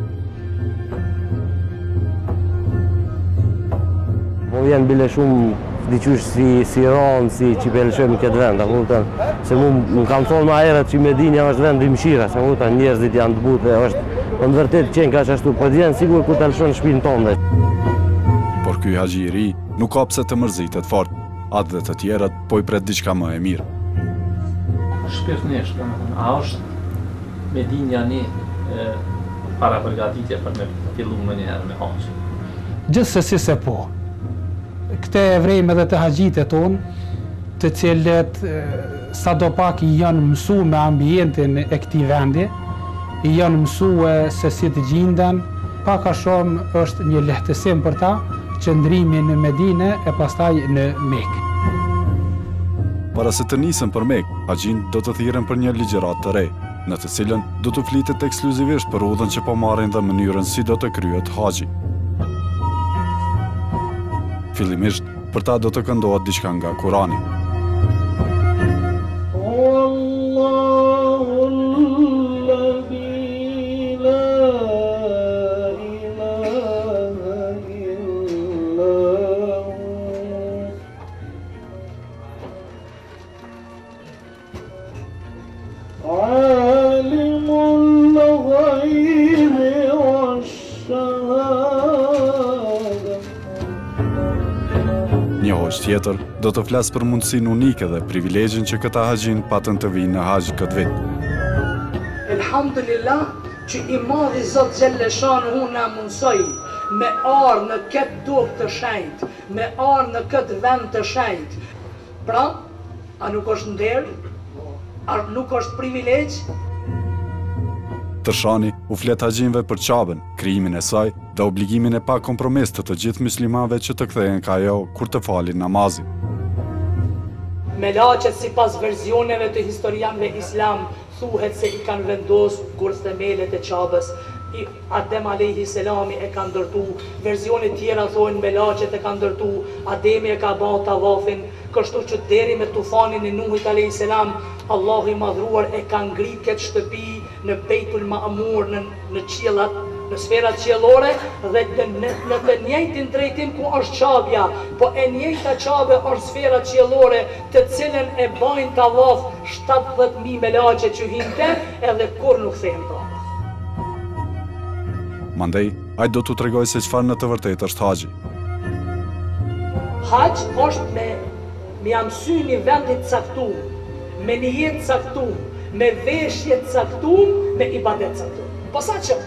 Po vjen bile shumë diqysh si Iran, si që pelëshëm këtë vend, se mu kam thonë ma herët që Medinja është vend i mshira, se njerëzit janë të butë, është në vërtet qenë ka që ashtu, po t'jen sigur ku të lëshon shpinë tonë. Por ky haxhi i ri nuk ka pse të mërzitet fort, atë dhe të tjerët po i pret diçka më e mirë. Shpirtnisht, a është Medinja një para përgatitje për me fillu më njëherë me haxhi? Gjithsesi se po. Këte e vrejmë edhe të haxhit e tonë, të cilët sa do pak i janë mësu me ambientin e këtij vendi, i janë mësu se si të gjindën, pak a shumë është një lehtësim për ta, qëndrimi në Medinë e pastaj në Mekë. Para se të nisën për Mekë, haxhin do të thirren për një ligjërat të re, në të cilën do të flitet ekskluzivisht për udhën që po marrin dhe mënyrën si do të kryhet haxhi. Fillimisht, për ta do të këndohet diçka nga Kurani. tjetër, do të flas për mundësinë unike dhe privilegjin që këta haxhin patën të vinë në haxh këtë vit. Elhamdulillah që i madhi Zot Gjellëshanuhu na mundsoi me arë në këtë tokë të shenjtë, me arë në këtë vend të shenjtë. Pra, a nuk është nder? A nuk është privilegj? Tërshani u flet haxhinve për Qabën, krijimin e saj dhe obligimin e pa kompromis të gjithë muslimanëve që të kthehen ka ajo kur të falin namazin. Melaqet sipas versioneve të historianëve islam thuhet se i kanë vendosur kur themelet e Qabës. Adem alayhi selami e ka ndërtu, versione tjera thonë melaqet e ka ndërtu, Ademi e ka bën tavafin, kështu që deri me tufanin e Nuhit alayhi selam, Allahu i madhruar e ka ngrit këtë shtëpi në Beitul Ma'mur, në qiellat, në sferat qiellore dhe në të njëjtin drejtim ku është Qabja, po e njëjta Qabe është sfera qiellore, të cilën e bajnë tavaf 70.000 melaqe që hinte edhe kur nuk thehen prapë. Mandej, ai do t'u tregoj se çfarë në të vërtetë është haxhi. Haxh është me ja mësy një vendit caktuar, me një jetë caktuar, me veshje caktuar, me ibadet caktuar. Posaçë.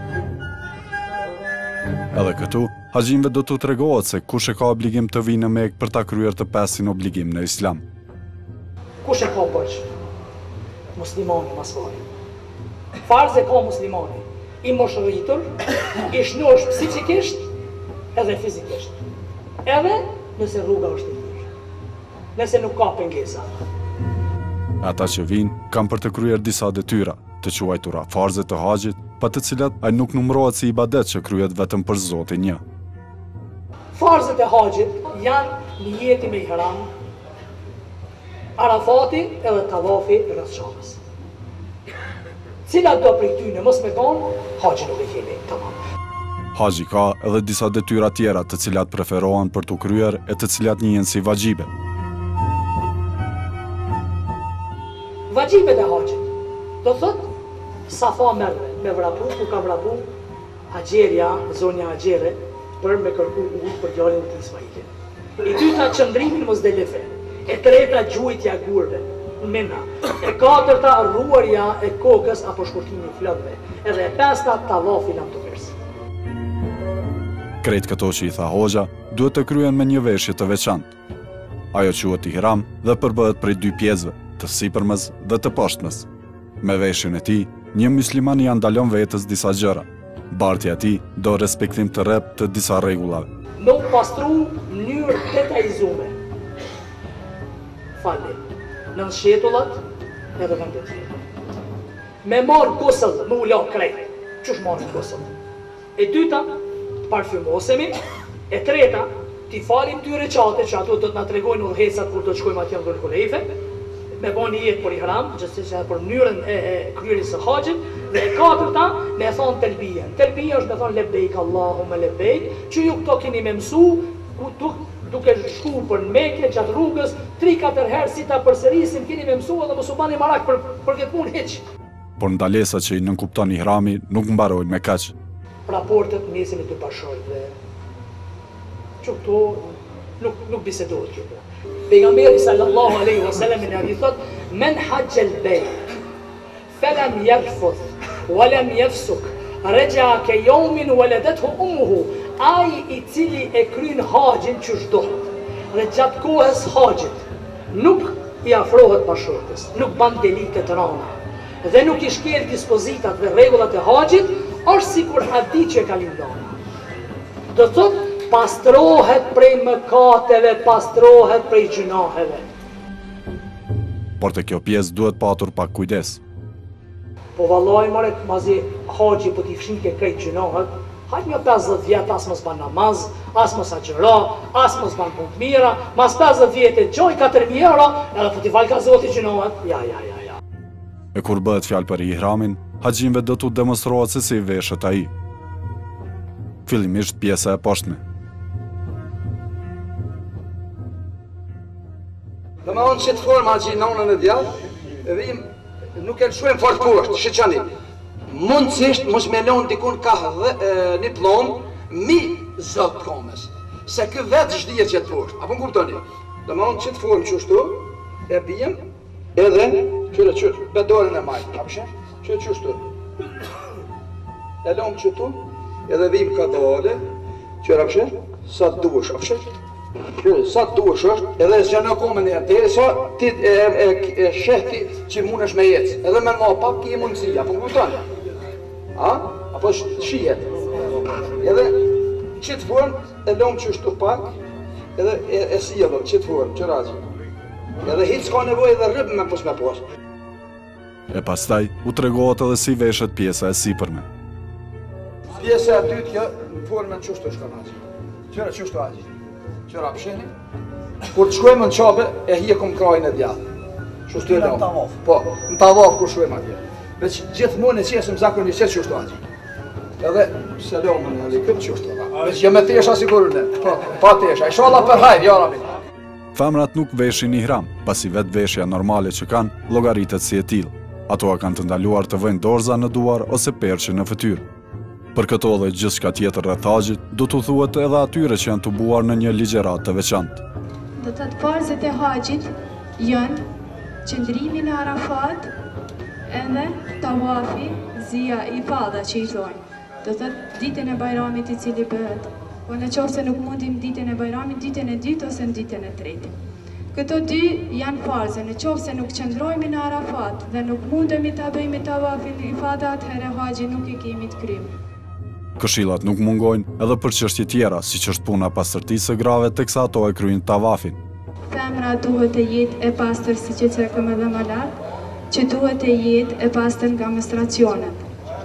Edhe këtu, haxhinve do t'u tregohet se kush e ka obligim të vinë në Mekë për ta kryer të pesin obligim në Islam. Kush e ka borx? Muslimani mas pari. Farz e ka muslimani. I moshëritur, i shnosh psikikisht edhe fizikisht. Edhe nëse rruga është e lirë. Nëse nuk ka pengesa. Ata që vinë kanë për të kryer disa detyra, të quajtura farze të haxhit, pa të cilat ai nuk numërohet si ibadet që kryhet vetëm për Zotin një. Farzet e haxhit janë niyeti me ihram, Arafati edhe tavafi rreth Qabës. Cilat do prej tyne mos me konë, haxhi nuk e kemi, tamam. Haxhi ka edhe disa detyra tjera të cilat preferohen për t'u kryer e të cilat njihen si vaxhibe. Vaxhibet e haxhit, do thot, Safa merre me vrapu, ku ka vrapu, Haxherja, zonja Haxhere, për me kërku ujë për djalin e Ismailit. I dyta qëndrimi në Muzdelife, e treta gjujtja gurve, Mina, e katërta rruarja e kokës apo shkurtimi i flokëve, edhe e pesta tavafi lamtuvers. Krejt këto që i tha hoxha, duhet të kryen me një veshje të veçantë. Ajo quhet ihram dhe përbëhet prej dy pjesëve, të sipërmes dhe të poshtmes. Me veshjen e tij, një musliman i ndalon vetes disa gjëra. Bartja e tij do respektim të rrep të disa rregullave. Nuk pastru në mënyrë detajzuar. Falni. Në shjetullat edhe vendet. Me marë gusëll, më ula krejt. Qësh marë gusëll? E dyta, parfumosemi. E treta, ti falim ty reqate, që ato do të nga tregojnë udhëhecat kur do të shkojmë atje në Dhul Hulejfe. Me bo një jetë për ihram, gjithsesi për mënyrën e kryerisë së haxhit. Dhe e katërta, me thonë telbija. Telbija është me thonë lebejk, Allahume lebejk, që ju këto keni me mësu, duke shku për Mekë gjatë rrugës 3-4 herë si ta përsërisim, keni me mësua dhe mos u bani marak për këtë punë hiç. Por ndalesat që i nënkupton ihrami nuk mbarojnë me kaq. Raportet mesin e dy bashkëshortëve. Që këto nuk bisedohet këtu. Pejgamberi sallallahu alaihi wasallam i thot: "Men hajja al-bayt falam yarfuth wa lam yafsuk, raja'a ka yawmin waladathu ummuhu." Ai i cili e kryen haxhin që shdohet dhe gjatë kohës haxhit nuk i afrohet bashkëshortes, nuk ban delite të rana dhe nuk i shkel dispozitat dhe rregullat e haxhit, është sikur hadi që ka lindona. Do thot, pastrohet prej mëkateve, pastrohet prej gjunaheve. Por te kjo pjesë duhet patur pak kujdes. Po vallai more mazi haxhi po t'i fshin ke krejt gjunahet. Hajtë një 50 vjetë, asë mos ban namaz, asë mos agjëra, asë mos ban punë të mira, mas 50 vjetë e gjoj 4.000 euro, edhe po t'i falë ka Zoti gjinohet, ja. E kur bëhet fjalë për ihramin, haxhinve do t'u demonstrohet se si veshet ai. Fillimisht pjesa e poshtme. Dhe me onë që të formë haxhi nonën e djathë, edhe nuk e lëshuem fort poshtë, shëqanim. Mundësisht mos me lonë dikun ka një plomë mi zot komës. se kë vetë zhdihet që të poshtë. Apo më kuptoni? Do më thonë që të formë qështu, e bijem, edhe qërë, bedorën e majtë, apëshe? Qështu. E lëmë qëtu, edhe vim ka dole, qërë apëshe? Sa të duesh, apëshe? Sa të duesh është, edhe s'gjë në komën e të sa ti e shehti që mundesh me jetë, edhe me ma pak ki e mundësia, apo më kuptoni? Apo shihet. Edhe qëtë formë, e lëmë qështu pak, edhe e sjellëm qëtë formë, që razë. Edhe hitë s'ka nevoj edhe rrëbë me pos me pos. E pastaj, u tregohet edhe si veshet pjesa e sipërme. Pjesa e dytë, në formën qështu shka razë. Qëra qështu razë. Qëra pësheni, kur të shkojmë në qabe, e hjekëm krajnë e djallë. Qështu e lëmë. Po, në tavaf kur shkojmë atje. Veç gjithmonë e qesëm zakonisht që qështu atje. Edhe se lëmë në edhe këtë qështu. Veç jë me tesha sigurën e. Po, pa tesha. Inshallah për hajtë, ja rabi. Femrat nuk veshin ihram, pasi vetë veshja normale që kanë, llogaritet si e tillë. Ato kanë të ndaluar të vëjnë dorza në duar ose perçe në fytyrë. Për këto dhe gjithçka tjetër rreth haxhit, do t'u thuhet edhe atyre që janë tubuar në një ligjërat të veçantë. Do të farzet e haxhit janë qëndrimi në Arafat, edhe tawafi, zia i fadha që i thonë. Do të ditën e Bajramit i cili bëhet. Po në qoftë se nuk mundim ditën e Bajramit, ditën e dytë ose në ditën e tretë. Këto dy janë farze, në qoftë se nuk qëndrojmë në Arafat dhe nuk mundemi ta bëjmë tawafin i fadha, atëherë haxhi nuk i kemi të krymë. Këshillat nuk mungojnë edhe për çështje tjera, siç është puna pastërtisë së grave teksa ato e kryejnë tawafin. Femra duhet të jetë e pastër siç e cekëm edhe më lart, që duhet të jetë e pastër nga menstruacionet.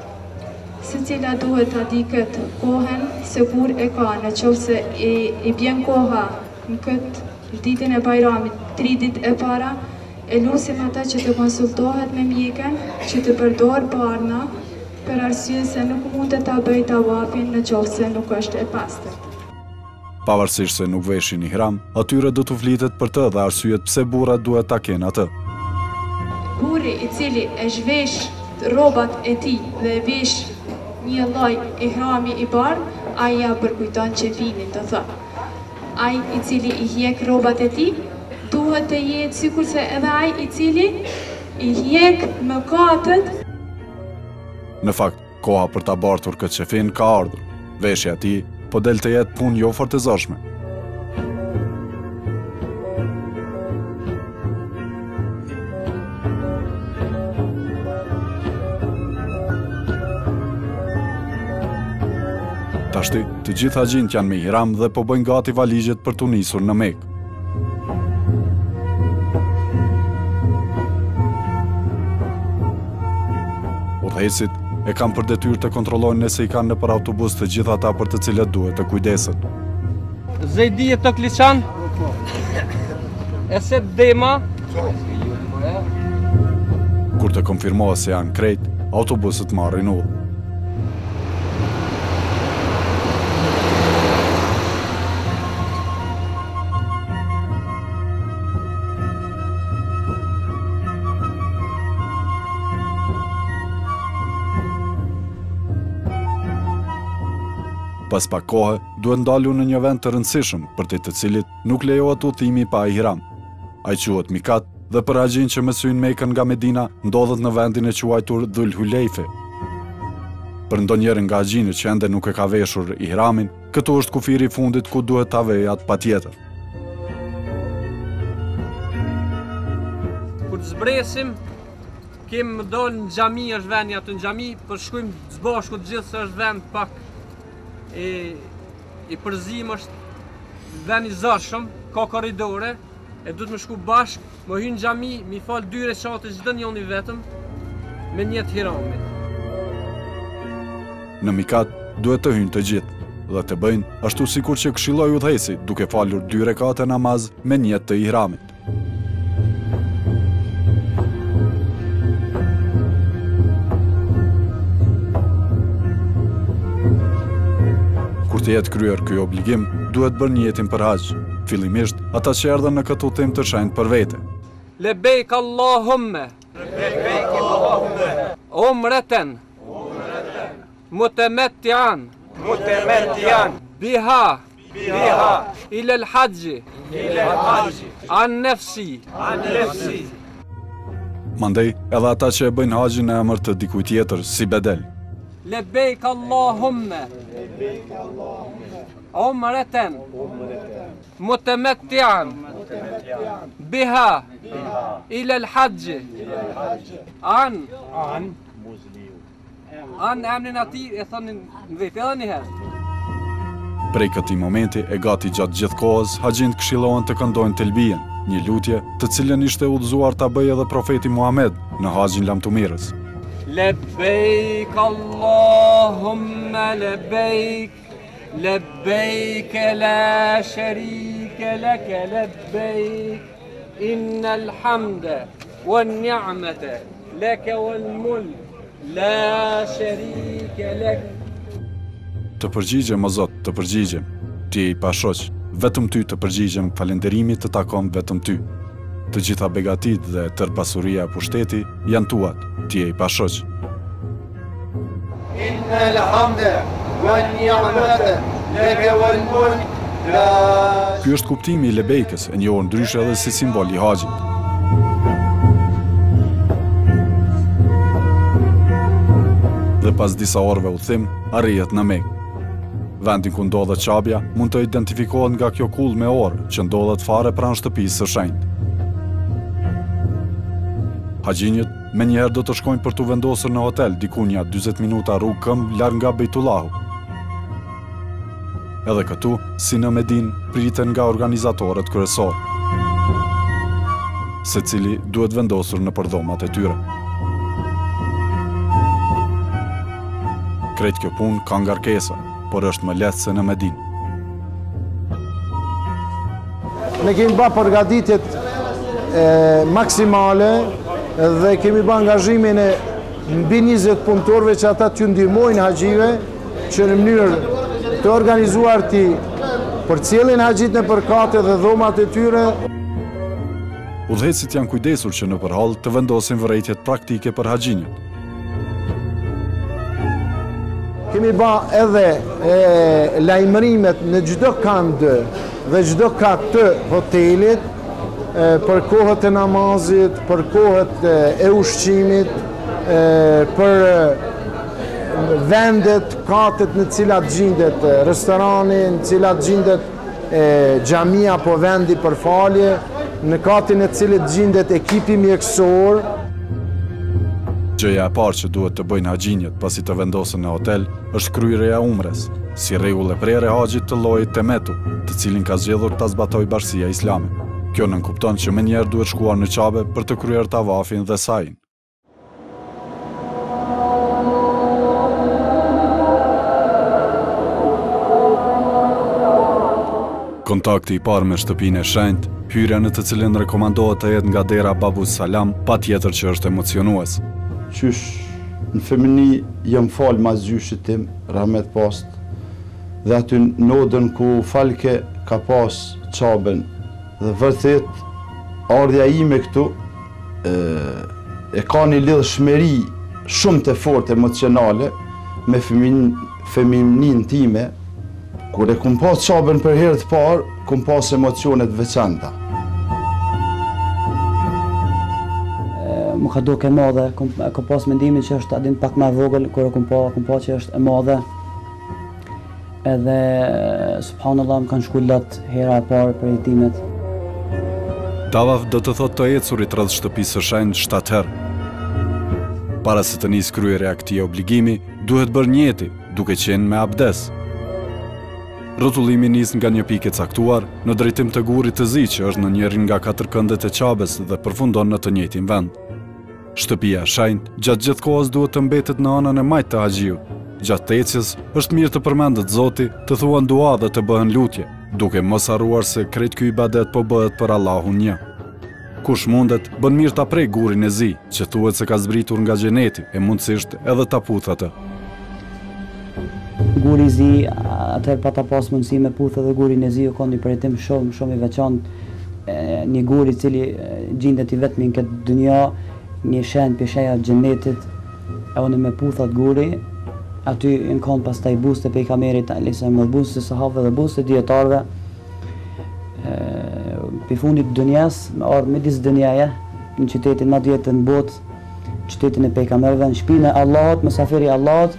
Secila duhet ta di këtë kohën se kur e ka, në qoftë se i bjen koha në këtë ditën e Bajramit, 3 ditë e para, e lusim ata që të konsultohet me mjekën, që të përdor barna, për arsye se nuk mund të ta bëj tawafin në qoftë se nuk është e pastër. Pavarësisht se nuk veshin ihram, atyre do t'u flitet për të dhe arsyet pse burrat duhet ta kenë atë. Burri i cili e zhvesh rrobat e tij dhe e vesh një lloj ihrami i bardh, ai ja përkujton çefinin, do thotë. Ai i cili i hjek rrobat e tij duhet të jetë sikurse edhe ai i cili i hjek mëkatet. Në fakt, koha për ta bartur këtë çefin ka ardhur. Veshja e tij po del të jetë punë jo fort e zorshme. Tashti, të gjithë haxhinët janë me ihram dhe po bëjnë gati valigjet për t'u nisur në Mekë. Udhëheqësit e kanë për detyrë të kontrollojnë nëse i kanë nëpër autobus të gjithë ata për të cilët duhet të kujdesen. Zejdi të Klishan, Esed Dema. Kur të konfirmohet se janë krejt, autobuset marrin udhë. Pas pak kohë, duhet ndalur në një vend të rëndësishëm për të cilit nuk lejohet udhëtimi pa ihram. Ai quhet Mikat dhe për haxhin që mësojnë Mekën nga Medina ndodhet në vendin e quajtur Dhul Hulejfe. Për ndonjërin nga haxhinët që ende nuk e ka veshur ihramin, këtu është kufiri i fundit ku duhet ta vejë atë patjetër. Kur të zbresim, kemi më dalë në xhami, është vendi aty në xhami, për shkojmë së bashku të gjithë se është vend pak i përzim, është vend i zorshëm, ka korridore, e duhet me shku bashk, më hynë xhami, mi falë 2 rekate çdo njëri vetëm, me një të ihramit. Në Mikat duhet të hynë të gjithë dhe të bëjnë ashtu sikur që këshilloi udhëheci, duke falur 2 rekate namaz me një të ihramit. Kur të jetë kryer ky obligim, duhet bërë niyetin për haxh. Fillimisht, ata që erdhën në këtë udhtim të shenjtë për vete. Lebejk Allahumme. Umreten. Mutemettian. Biha. إلى الحج عن نفسي Mandej, edhe ata që e bëjnë haxhin në emër të dikujt tjetër si bedel. لبيك اللهم عمرة متمتعا بها إلى الحج عن أمن نطير يثني نذيتني هذا. Prej këtij momenti e gati gjatë gjithë kohës, haxhinët këshillohen të këndojnë telbien, një lutje të cilën ishte udhëzuar ta bëjë edhe profeti Muhammed në haxhin lamtumirës. لبيك اللهم لبيك لبيك لا شريك لك لبيك إن الحمد والنعمة لك والملك لا شريك لك. Të përgjigjem o Zot, të përgjigjem, ti je i pashoq, vetëm ty të përgjigjem, falënderimi të takon vetëm ty. Të gjitha begatit dhe tër pasuria e pushteti janë tuat, ti je i pashoq. Innal hamda wan ni'mata laka wal mulk la. Ky është kuptimi i lebejkës, e njohur ndryshe edhe si simbol i haxhit. Dhe pas disa orëve udhëtim, arrihet në Mekë. Vendi ku ndodhet qabja mund të identifikohet nga kjo kull me orë që ndodhet fare pranë shtëpisë së shenjtë. Haxhinjët me njëherë do të shkojnë për të vendosur në hotel dikunja 40 minuta rrugë këmbë larg nga Bejtullahu. Edhe këtu, si në Medinë, priten nga organizatorët kryesorë, secili duhet vendosur në përdhomat e tyre. Krejt kjo punë ka ngarkesa, por është më lehtë se në Medinë. Ne kemi bërë përgatitjet maksimale dhe kemi bërë angazhimin e mbi 20 punëtorëve që ata t'ju ndihmojnë haxhive që në mënyrë të organizuar ti përcjellin haxhit në përkate dhe dhomat e tyre. Udhëhecit janë kujdesur që në përhall të vendosin vërejtjet praktike për haxhinjët. Kemi ba edhe lajmërimet në çdo kënd dhe çdo kat të hotelit për kohët e namazit, për kohët e ushqimit, për vendet, katët në cilat gjendet restorani, në cilat gjendet xhamia apo vendi për falje, në katin e cilit gjendet ekipi mjekësor. Gjëja e parë që duhet të bëjnë haxhinjët pasi të vendosen në hotel është kryerja e umres, si rregull e prerë e haxhit të llojit temetu, të cilin ka zgjedhur ta zbatojë Bashkia Islame. Kjo nënkupton që menjëherë duhet shkuar në Qabe për të kryer tavafin dhe sajin. Kontakti i parë me shtëpinë e shenjtë, hyrja në të cilën rekomandohet të jetë nga dera Babus Salam, patjetër që është emocionues. Qysh në femini jam falë mas gjyshit tim, Rahmet Past, dhe aty nodën ku falke ka pas Qaben, dhe vërtet ardhja ime këtu e ka një lidhshmëri shumë të fortë emocionale me feminin time. Kur e kum pas Qaben për herë të parë, kum pas emocionet veçanta. Më ka duke e madhe, kom pas mendimin që është adin pak më vogël, kur e kum pa që është e madhe. Edhe subhanallah më kanë shkullat hera e parë për jetimet. Tavaf do të thotë të ecurit rreth shtëpisë së shenjtë 7 herë. Para se të nisë kryerja e këtij obligimi, duhet bërë njeti, duke qenë me abdes. Rrotullimi nis nga një pikë e caktuar në drejtim të gurit të zi që është në njërin nga 4 këndet e Qabes dhe përfundon në të njëjtin vend. Shtëpia e shenjtë gjatë gjithë kohës duhet të mbetet në anën e majtë të haxhiut. Gjatë ecjes është mirë të përmendet Zoti, të thuan dua dhe të bëhen lutje, duke mos harruar se krejt ky ibadet po bëhet për Allahun një. Kush mundet, bën mirë ta prej gurin e zi, që thuhet se ka zbritur nga xheneti, e mundësisht edhe ta puth atë. Guri i zi, atëherë pa ta pas mundësi me puth edhe gurin e zi, ka një përjetim shumë i veçantë, një gur i cili gjendet i vetmi në këtë dynja, një shenjë pjesheja xhenetit, e unë me puth atë guri, Aty në kanë pastaj buste pejgamberit alayhis buste sahabëve dhe buste dietarëve. Për fundit dënjas, me ardhë midis dënjaja, në qytetin ma djetë në botë, qytetin e pejgamberëve, në shpinë e Allahut, mësafiri Allahut.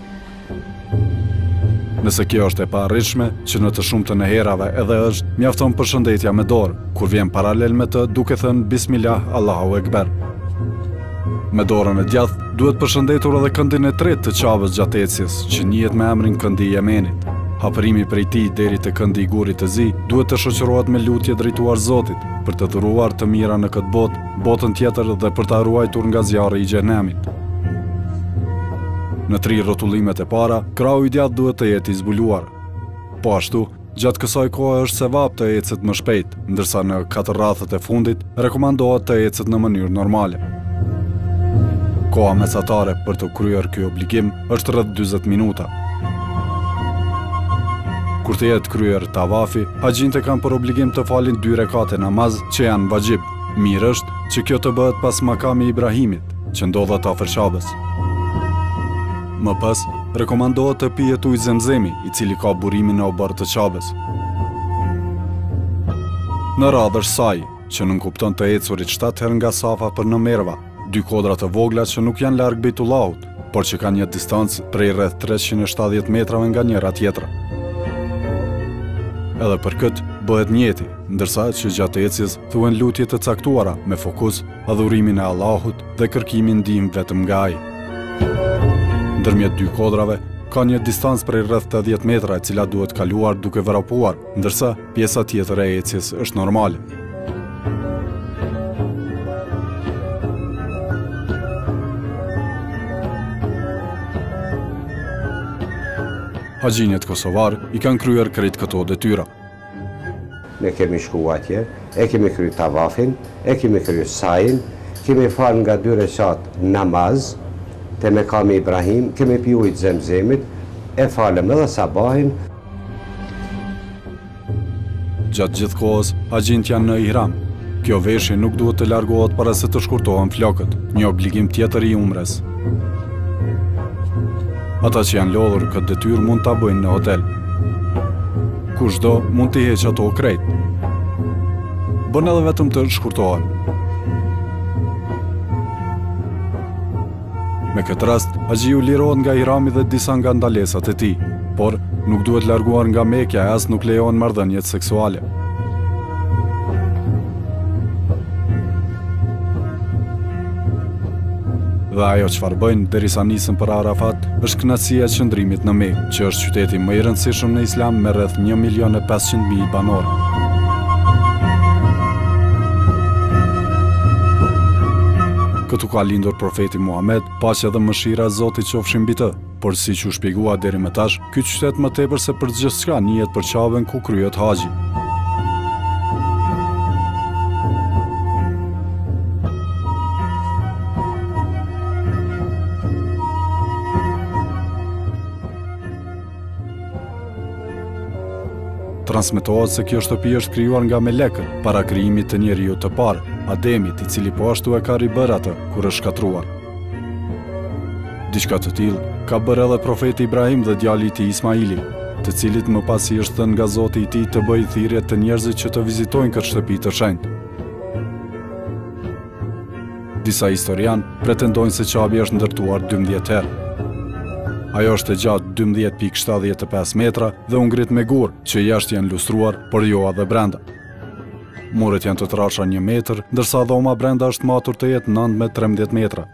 Nëse kjo është e paarritshme, që në të shumtën e herave edhe është, mjafton përshëndetja me dorë, kur vjen paralel me të duke thënë Bismillah, Allahu Ekber. Me dorën e djathtë, duhet përshëndetur edhe këndin e tretë të qabës gjatë ecjes, që njihet me emrin këndi i Yemenit. Hapërimi prej tij deri te këndi i gurit të zi duhet të shoqërohet me lutje drejtuar Zotit për të dhuruar të mira në këtë botë, botën tjetër dhe për ta ruajtur nga zjarri i xhenemit. Në 3 rrotullimet e para, krahu i djathtë duhet të jetë i zbuluar. Po ashtu, gjatë kësaj kohe është sevap të ecet më shpejt, ndërsa në 4 rrethet e fundit rekomandohet të ecet në mënyrë normale. Koha mesatare për të kryer ky obligim është rreth 40 minuta. Kur të jetë kryer tavafi, haxhinët kanë për obligim të falin 2 rekate namaz që janë vajxhib. Mirë është që kjo të bëhet pas makami Ibrahimit, që ndodhet afër Qabës. Më pas, rekomandohet të pijet ujë Zemzemi, i cili ka burimin e oborrit të Qabës. Në radhë është saj, që nënkupton të ecurit 7 herë nga Safa për në Merva, 2 kodra të vogla që nuk janë larg Bejtullahut, por që kanë një distancë prej rreth 370 metrave nga njëra tjetra. Edhe për këtë bëhet njëti, ndërsa që gjatë ecjes thuhen lutje të caktuara me fokus adhurimin e Allahut dhe kërkimin ndihmë vetëm nga ai. Ndërmjet 2 kodrave ka një distancë prej rreth 80 metra e cila duhet kaluar duke vrapuar, ndërsa pjesa tjetër e ecjes është normale. Haxhinët kosovar i kanë kryer krejt këto detyra. Ne kemi shku atje, e kemi kryer tavafin, e kemi kryer sajin, kemi fal nga 2 rekat namaz te mekami Ibrahim, kemi pi ujë Zemzemit, e falem edhe sabahin. Gjatë gjithë kohës, haxhinët janë në ihram. Kjo veshje nuk duhet të largohet para se të shkurtohen flokët, një obligim tjetër i umres. Ata që janë lodhur këtë detyrë mund ta bëjnë në hotel. Kushdo mund t'i heqë ato krejt. Bën edhe vetëm të shkurtohen. Me këtë rast, haxhiu lirohet nga ihrami dhe disa nga ndalesat e tij, por nuk duhet larguar nga Mekja e as nuk lejohen marrëdhëniet seksuale. Dhe ajo çfarë bëjnë derisa nisën për Arafat është kënaqësia e qëndrimit në Mekë, që është qyteti më i rëndësishëm në Islam me rreth 1.500.000 banorë. Këtu ka lindur profeti Muhammed, paqja dhe mëshira e Zotit qofshin mbi të, por siç u shpjegua deri më tash, ky qytet më tepër se për gjithçka njihet për Qabën ku kryhet haxhi. Transmetohet se kjo shtëpi është krijuar nga melekët para krijimit të njeriut të parë, Ademit, i cili po ashtu e ka ribër atë kur është shkatruar. Diçka të tillë ka bërë edhe profeti Ibrahim dhe djali i tij Ismaili, të cilit më pas i është thënë nga Zoti i tij të bëjë thirrje të njerëzit që të vizitojnë këtë shtëpi të shenjtë. Disa historian pretendojnë se qabi është ndërtuar 12 herë. Ajo është e gjatë 12.75 metra dhe u ngrit me gur, që jashtë janë lustruar, por jo edhe brenda. Muret janë të trasha 1 metër, ndërsa dhoma brenda është matur të jetë 9 me 13 metra.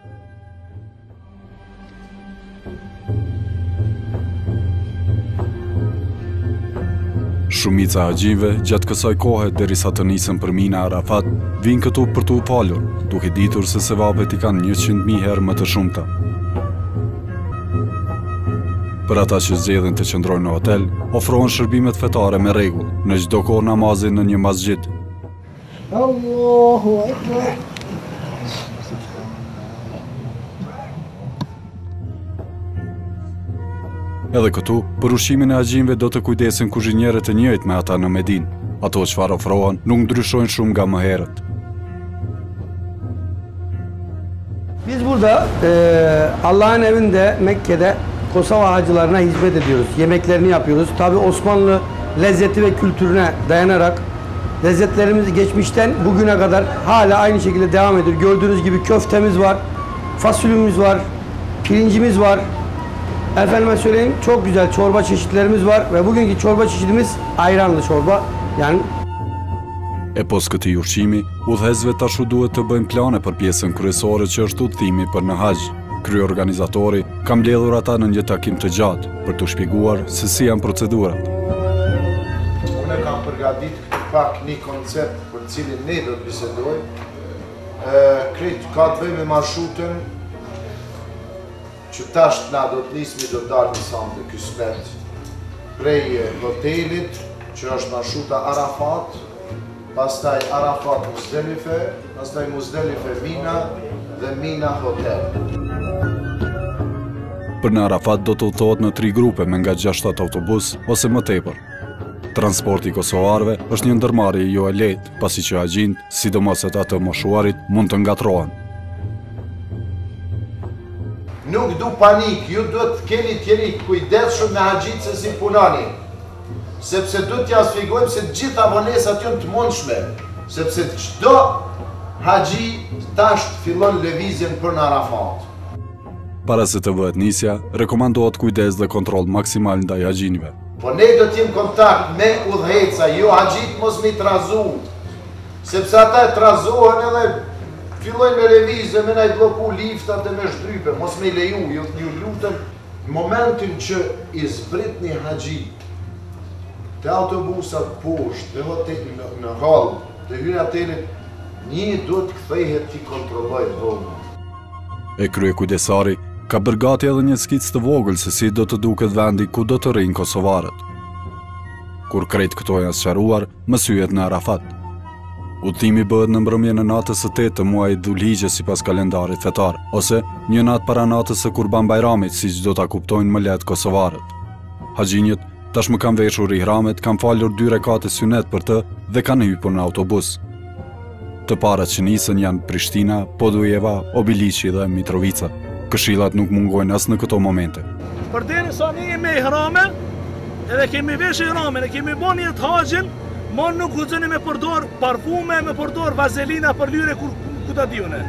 Shumica haxhive gjatë kësaj kohe derisa të nisën për Mina Arafat, vinë këtu për t'u falur, duke ditur se sevapet i kanë 100.000 herë më të shumta. Për ata që zgjedhin të qëndrojnë në hotel, ofrohen shërbimet fetare me rregull, në çdo kohë namazin në një masxhid. Allahu Akbar. Edhe këtu, për ushqimin e haxhinëve do të kujdesin kuzhinierët e njëjtë me ata në Medinë. Ato çfarë ofrohen nuk ndryshojnë shumë nga më herët. Biz burada Allah'ın evinde Mekke'de Kosova hacılarına hizmet ediyoruz. Yemeklerini yapıyoruz. Tabii Osmanlı lezzeti ve kültürüne dayanarak lezzetlerimiz geçmişten bugüne kadar hala aynı şekilde devam ediyor. Gördüğünüz gibi köftemiz var, fasulyemiz var, pirincimiz var. Efendime söyleyeyim, çok güzel çorba çeşitlerimiz var ve bugünkü çorba çeşidimiz ayranlı çorba. Yani E pos këtij ushqimi, udhëhesëve tashu duhet të bëjnë plane për pjesën kryesore që është udhëtimi për në haxh. Kryeorganizatori ka mbledhur ata në një takim të gjatë për t'u shpjeguar se si janë procedurat. Unë kam përgatitur pak një koncept për cilin ne do të bisedojmë. Krejt ka të bëjë me marshutën që tash na do të nismi do të dalë në samë të Kismet prej hotelit që është marshuta Arafat, pastaj Arafat Muzdelife, pastaj Muzdelife Mina dhe Mina Hotel. Për në Arafat do të udhëtohet në 3 grupe me nga 6 autobus ose më tepër. Transporti kosovarëve është një ndërmarrje jo e lehtë, pasi që haxhinët, sidomos ata të moshuarit, mund të ngatrohen. Nuk du panik, ju duhet të keni tjeri kujdesshëm me haxhit se si punani. Sepse du t'ja sfigojmë se gjitha vonesat janë të mundshme. Sepse çdo haxhi tash fillon lëvizjen për në Arafat. Para se të bëhet nisja, rekomandohet kujdes dhe kontroll maksimal ndaj haxhinëve. Po ne do t'jem kontakt me udhëheca, jo haxhit mos mi trazu. Sepse ata e trazohen edhe fillojnë me lëvizje, me na i bloku liftat dhe me shtrype, mos me leju, ju lutem, momentin që i zbrit një haxhi të autobusat poshtë, të hotel në hall, të hyrë hotelit, një duhet të kthehet t'i kontrolloj dhomën. E kryekujdesari ka bërë gati edhe një skicë të vogël se si do të duket vendi ku do të rrinë kosovarët. Kur krejt këto janë sqaruar, mësyhet në Arafat. Udhëtimi bëhet në mbrëmjen e natës së 8 të muajit Dhulhigje sipas kalendarit fetar, ose një natë para natës së Kurban Bajramit, siç do ta kuptojnë më lehtë kosovarët. Haxhinjët tashmë kanë veshur ihramet, kanë falur 2 rekate synet për të dhe kanë hyrë në autobus. Të parat që nisën janë Prishtina, Podujeva, Obiliqi dhe Mitrovica. Këshillat nuk mungojnë as në këto momente. Përderisa ne jemi me ihrame, edhe kemi vesh ihramen, e kemi bën një haxhin, mon nuk guxoni me përdor parfume, me përdor vazelina për lyre ku ta diune.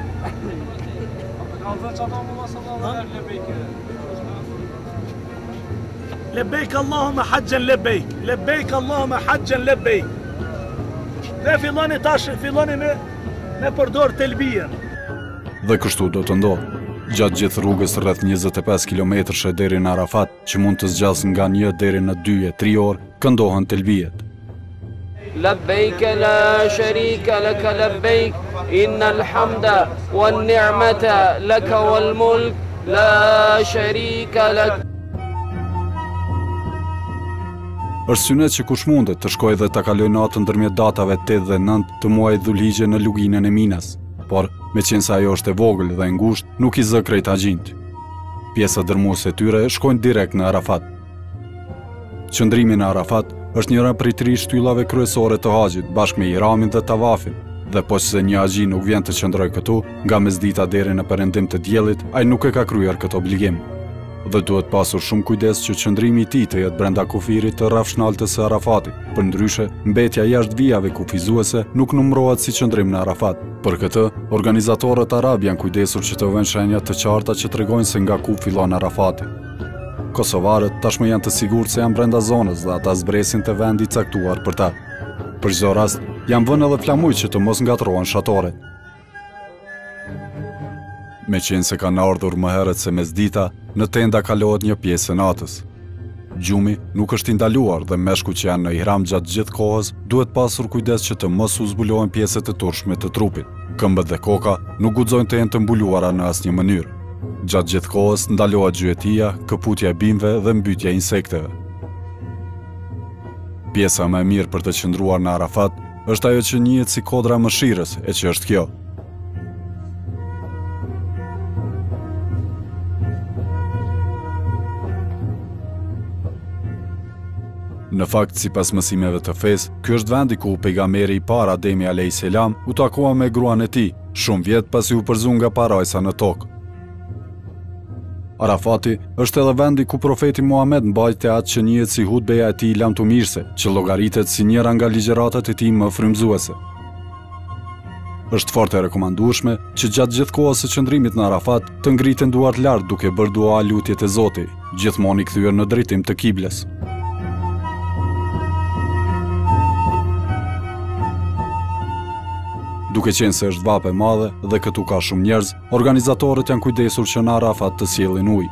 Lebejk Allahumma hajjan lebejk, lebejk Allahumma hajjan lebejk. Dhe filloni me përdor telbien. Dhe kështu do të ndodhë. Gjatë gjithë rrugës rreth 25 kilometrëshe deri në Arafat, që mund të zgjas nga 1 deri në 2-3 orë, këndohen telbiet. Labbaik la sharika laka labbaik, innal hamda wan ni'mata laka wal mulk la sharika lak. Është synet që kush mundet të shkojë dhe ta kalojë natën ndërmjet datave 8 dhe 9 të muajit Dhulhigje në luginën e Minas, por me qenë se ajo është e vogël dhe ngushtë, nuk i zë krejt haxhinjt. Pjesa dërmuese e tyre shkojnë direkt në Arafat. Qëndrimi në Arafat është njëra prej 3 shtyllave kryesore të haxhit, bashkë me ihramin dhe tavafin, dhe poqse një haxhi nuk vjen të qëndrojë këtu, nga mesdita deri në perëndim të diellit, ai nuk e ka kryer këtë obligim. Dhe duhet pasur shumë kujdes që qëndrimi i tij të jetë brenda kufirit të rrafshnaltës së Arafatit. Përndryshe, mbetja jashtë vijave kufizuese nuk numërohet si qëndrim në Arafat. Për këtë, organizatorët arab janë kujdesur që të vënë shenja të qarta që tregojnë se nga ku fillon Arafati. Kosovarët tashmë janë të sigurt se janë brenda zonës dhe ata zbresin te vendi i caktuar për ta. Për çdo rast, janë vënë edhe flamujt që të mos ngatrohen shatoret. Me qenë se kanë ardhur më herët se mesdita, në tenda kalohet një pjesë e natës. Gjumi nuk është i ndaluar dhe meshku që janë në ihram gjatë gjithë kohës duhet pasur kujdes që të mos u zbulohen pjesët e turshme të trupit. Këmbët dhe koka nuk guxojnë të jenë të mbuluara në asnjë mënyrë. Gjatë gjithë kohës ndalohet gjyetia, këputja e bimëve dhe mbytja e insekteve. Pjesa më e mirë për të qëndruar në Arafat është ajo që njihet si kodra e mëshirës, e që është kjo. Në fakt, sipas mësimeve të fesë, ky është vendi ku pejgamberi i parë Ademi a.s. u takua me gruan e tij, shumë vjet pasi u përzu nga parajsa në tokë. Arafati është edhe vendi ku profeti Muhammed mbajti atë që njihet si hutbeja e tij lamtumirëse, që llogaritet si njëra nga ligjëratat e tij më frymëzuese. Është fort e rekomandueshme që gjatë gjithë kohës së qëndrimit në Arafat të ngriten duart lart duke bërë dua lutjet e Zotit, gjithmonë i kthyer në drejtim të kibles. Duke qenë se është vapë e madhe dhe këtu ka shumë njerëz, organizatorët janë kujdesur që në Arafat të sjellin ujë.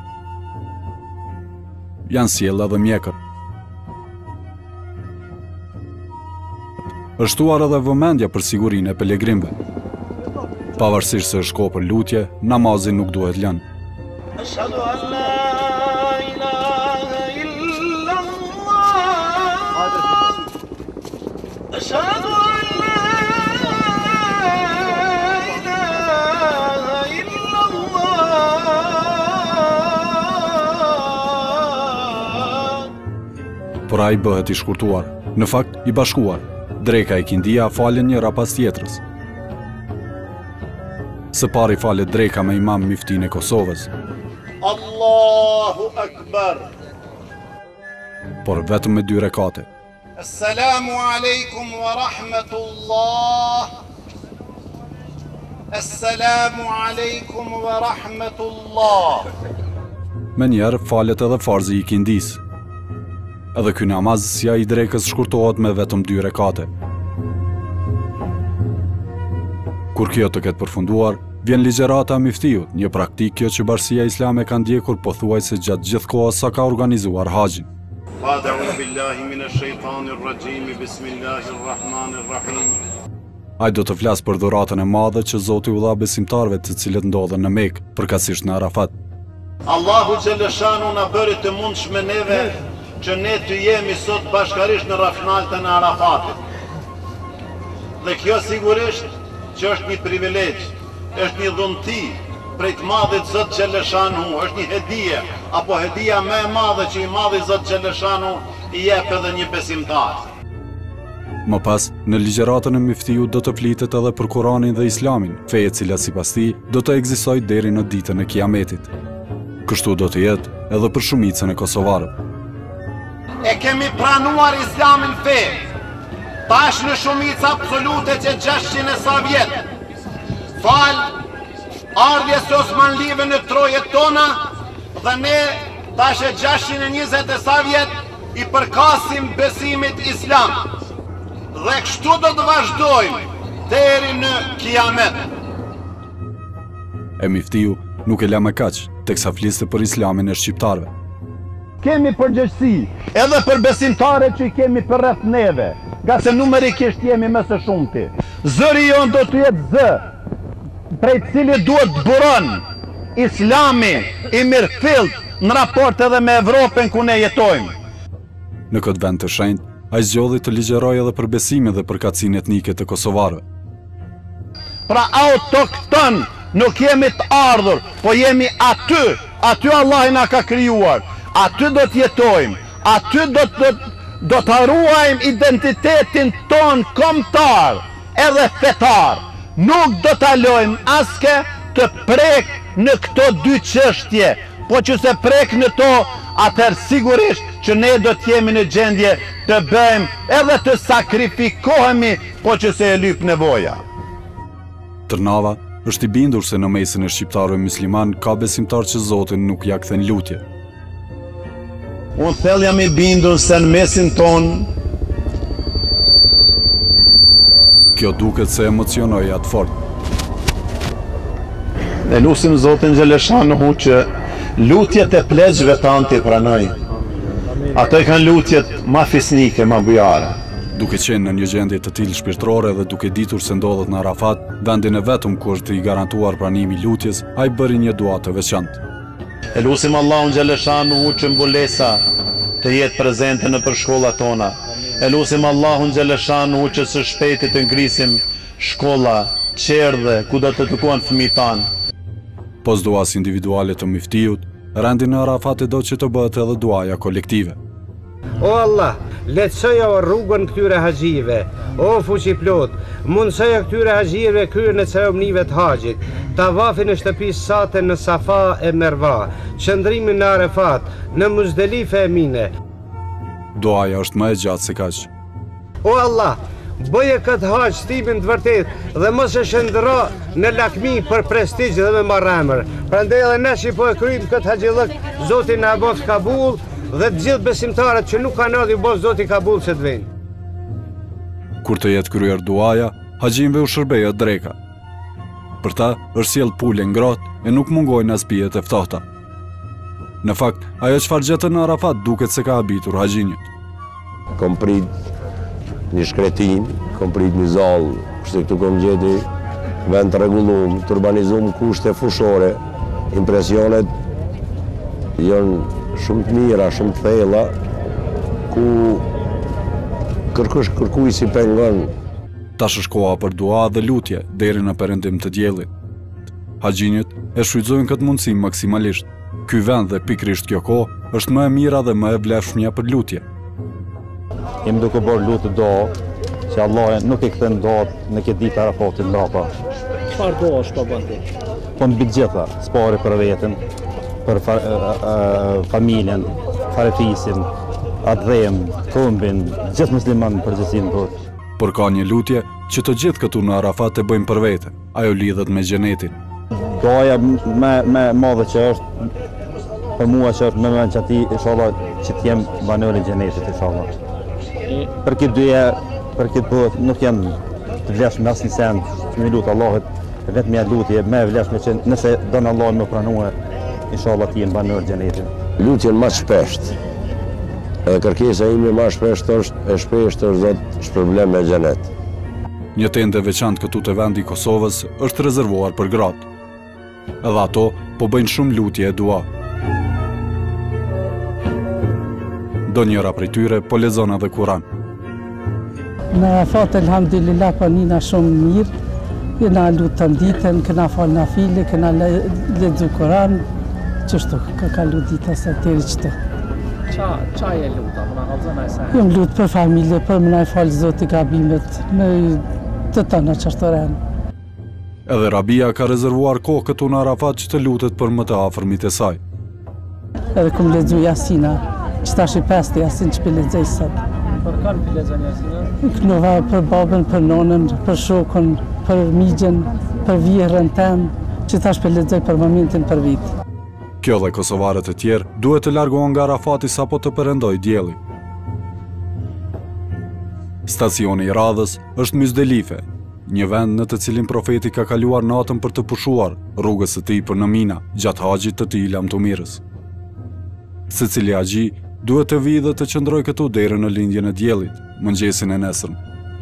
Janë sjellë edhe mjekër. Është shtuar edhe vëmendja për sigurinë e pelegrimëve. Pavarësisht se është kohë për lutje, namazin nuk duhet lënë. Ashhadu an la ilaha illallah. Ashhadu an la ilaha illallah. Por ai bëhet i shkurtuar, në fakt i bashkuar. Dreka e Kindia falen njëra pas tjetrës. Së pari falet dreka me imam Miftin e Kosovës. Allahu Akbar. Por vetëm me 2 rekate. Assalamu alaikum wa rahmatullah. Assalamu alaikum wa rahmatullah. Me njerë falet edhe farzi i Kindis. Edhe ky namaz si ai i drekës shkurtohet me vetëm 2 rekate. Kur kjo të ketë përfunduar, vjen ligjërata e Miftiut, një praktikë që Bashkia Islame ka ndjekur pothuajse gjatë gjithë kohës sa ka organizuar haxhin. A'udhu billahi minash shaitanir rajim. Bismillahir rahmanir rahim. Ai do të flasë për dhuratën e madhe që Zoti u dha besimtarëve të cilët ndodhen në Mekë, përkatësisht në Arafat. Allahu xhaleshanu na bëri të mundshme neve që ne të jemi sot bashkarisht në rafnaltën e Arafatit. Dhe kjo sigurisht që është një privilegj, është një dhunti prej të madhit Zot Xheleshanu, është një hedije, apo hedija më e madhe që i madhi Zot Xheleshanu i jep edhe një besimtar. Më pas, në ligjëratën e Miftiut do të flitet edhe për Kur'anin dhe Islamin, fe e cila sipas tij do të ekzistojë deri në ditën e Kiametit. Kështu do të jetë edhe për shumicën e kosovarëve. E kemi pranuar Islamin fe, tash në shumicë absolute që 600 e sa vjet. Fal ardhjes së Osmanlive në trojet tona dhe ne tash e 620 e sa vjet i përkasim besimit Islam. Dhe kështu do të vazhdojmë deri në Kiamet. E Miftiu nuk e la më kaq, teksa fliste për Islamin e shqiptarëve. Kemi përgjegjësi edhe për besimtarët që i kemi për rreth neve, nga se numerikisht jemi më së shumti. Zëri jon do të jetë zë, prej cilit duhet të buron Islami i mirëfillt në raport edhe me Evropën ku ne jetojmë. Në këtë vend të shenjtë, ai zgjodhi të ligjërojë edhe për besimin dhe përkatësinë etnike të kosovarëve. Pra autokton nuk jemi të ardhur, po jemi aty Allah na ka krijuar. Aty do të jetojmë, aty do të ruajmë identitetin ton kombëtar edhe fetar. Nuk do të lojmë aske të prek në këto 2 çështje, po që se prek në to, atëherë sigurisht që ne do të jemi në gjendje të bëjmë edhe të sakrifikohemi, po që se e lyp nevoja. Tërnava është i bindur se në mesin e shqiptarëve musliman ka besimtar që Zotin nuk ja kthen lutje. Unë thellë jam i bindur se në mesin ton kjo duket se emocionoi atë fort. Ne lusim Zotin Xheleshanu që lutjet e pleqëve tanë t'i pranoj. Ato i kanë lutjet ma fisnike, ma bujare. Duke qenë në një gjendje të tillë shpirtërore dhe duke ditur se ndodhet në Arafat, vendin e vetëm ku është i garantuar pranimi i lutjes, ai bëri një dua të veçantë. E lusim Allahun Xheleshanu që mbulesa të jetë prezente në për shkollat tona. E lusim Allahun Xheleshanu që së shpejti të ngrisim shkolla, qerdhe, ku do të tukuan fëmijët tanë. Pos duas individuale të Miftiut, rendi në Arafat do që të bëhet edhe duaja kolektive. O Allah, Lehtësoja rrugën këtyre haxhive, o fuqi plot, mundësoja këtyre haxhive kryen e ceremonive të haxhit, tavafin në shtëpisë Sate në Safa e Merva, qëndrimin në Arefat, në Muzdelife e Mine. Duaja është më e gjatë se kaq. O Allah, bëje këtë haxh timin të vërtet dhe mos e shndërro në lakmi për prestigj dhe me marrëmër. Prandaj edhe ne që po e kryjm këtë haxhillëk, Zoti na bof kabul dhe të gjithë besimtarët që nuk kanë ardhur bof Zoti kabul që të vinë. Kur të jetë kryer duaja, haxhinve u shërbehet dreka. Për ta është sjell pule ngrohtë e nuk mungojnë as pijet e ftohta. Në fakt, ajo çfarë gjetën në Arafat duket se ka habitur haxhinit. Kom prit një shkretin, kom prit një zallë, kështu këtu kom gjeti vend të rregullum, të urbanizum kushte fushore, impresionet janë shumë të mira, shumë të thella, ku kërkuj si pengon. Tash është koha për dua dhe lutje deri në perëndim të diellit. Haxhinit e shfrytëzojnë këtë mundësi maksimalisht. Ky vend dhe pikrisht kjo kohë është më e mira dhe më e vlefshmja për lutje. Jem duke bërë lutë do që Allah nuk i kthen dot në këtë ditë Arafatit mbrapa. Çfarë do është po bën ti? Po mbi të gjitha, spari për veten, për familjen, farefisin, adhem, këmbin, gjithë musliman në përgjithësinë tonë. Por ka një lutje që të gjithë këtu në Arafat e bëjmë për vete. Ajo lidhet me xhenetin. Doja me madhe që është për mua që është me mend që ati inshallah që të jem banor i xhenetit inshallah. Për këtë dyja, për këtë botë nuk janë të vlefshme asnjë send, që më lut Allahut, vetëm ja lutje më e vlefshme që nëse don Allah më pranue, inshallah të jem banor i xhenetit. Lutjen më shpesht. Edhe kërkesa ime më shpesht është Zot shpërblen me xhenet. Një tendë e veçantë këtu te vendi i Kosovës është rezervuar për gratë. Edhe ato po bëjnë shumë lutje e dua. Do njëra prej tyre po lexon edhe Kur'an. Në Arafat elhamdulillah po nina shumë mirë. Jena lutën ditën, këna falë nafile, këna lexu Kur'an. Çështo ka kalu dita sa deri çto. Qa je luta, më në kalëzën e se? Jam lutë për familje, për më na falë Zoti gabimet, me të tëna qërtorenë. Edhe Rabia ka rezervuar kohë këtu në Arafat që të lutet për më të afërmit e saj. Edhe kum lexu Jasina, që tash i 5 Jasin që për lexoj sot. Për kanë për lexon Jasina? Kënova për babën, për nonën, për shokën, për migjen, për vjerën tem, që tash për lexoj për momentin për vit. Kjo dhe kosovarët e tjerë duhet të largohen nga Arafati sapo të perëndoj dielli. Stacioni i radhës është Muzdelife, një vend në të cilin profeti ka kaluar natën për të pushuar rrugës së tij për në Mina gjatë haxhit të tij lamtumirës. Secili haxhi duhet të vijë dhe të qëndrojë këtu deri në lindjen e diellit, mëngjesin e nesërm.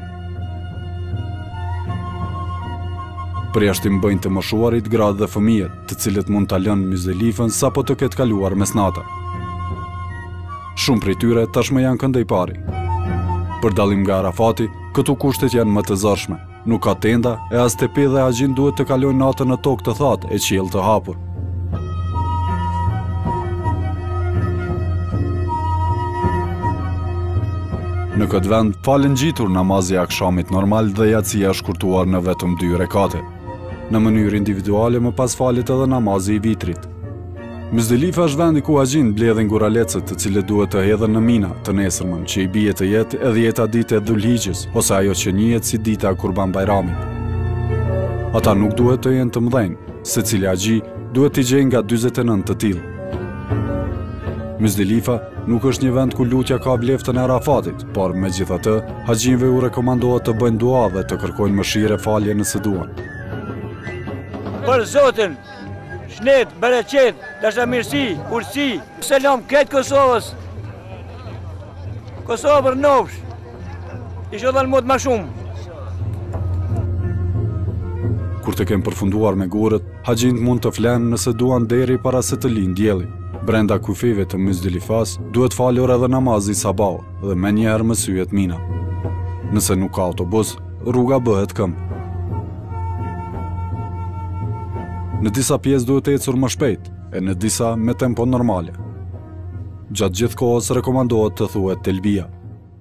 Përjashtim bëjnë të moshuarit, gratë dhe fëmijët, të cilët mund ta lënë Muzdelifën sapo të ketë kaluar mesnata. Shumë prej tyre tashmë janë këndëjpari. Për dallim nga Arafati, këtu kushtet janë më të zorshme. Nuk ka tenda e as tepi dhe haxhin duhet të kalojnë natën në tokë të thatë e qiell të hapur. Në këtë vend falen ngjitur namazi i akşamit normal dhe yatsia është shkurtuar në vetëm 2 rekate. Në mënyrë individuale më pas falet edhe namazi i vitrit. Muzdelifa është vendi ku haxhin mbledhin guralecët, të cilët duhet të hedhen në Mina të nesërmën, që i bie të jetë edhe jeta ditë e Dhulhigjës, ose ajo që njihet si dita e Kurban Bajramit. Ata nuk duhet të jenë të mëdhenj, secili haxhi duhet t'i gjejë nga 49 të tillë. Muzdelifa nuk është një vend ku lutja ka vleftën e Arafatit, por megjithatë, haxhinëve u rekomandohet të bëjnë dua dhe të kërkojnë mëshirë e falje nëse duan. Për Zotin, shnet, bereqet, dashamirësi, urësi, selam këtë Kosovës. Kosovë për nofsh, ishë dhe në mod ma shumë. Kur të kem përfunduar me gurët, haxhinët mund të flenë nëse duan deri para se të linë dielli. Brenda kufijve të Muzdelifas duhet falur edhe namazi sabah dhe menjëherë më syhet Mina. Nëse nuk ka autobus, rruga bëhet këmbë. Në disa pjesë duhet të ecur më shpejt, e në disa me tempo normale. Gjatë gjithë kohës rekomandohet të thuhet telbia.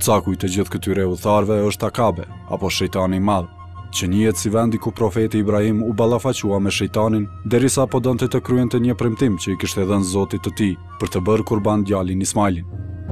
Caku i të gjithë këtyre udhëtarëve është Akabe, apo shejtani i madh, që njihet si vendi ku profeti Ibrahim u ballafaqua me shejtanin derisa po donte të kryente një premtim që i kishte dhënë Zoti të tij për të bërë kurban djalin Ismailin.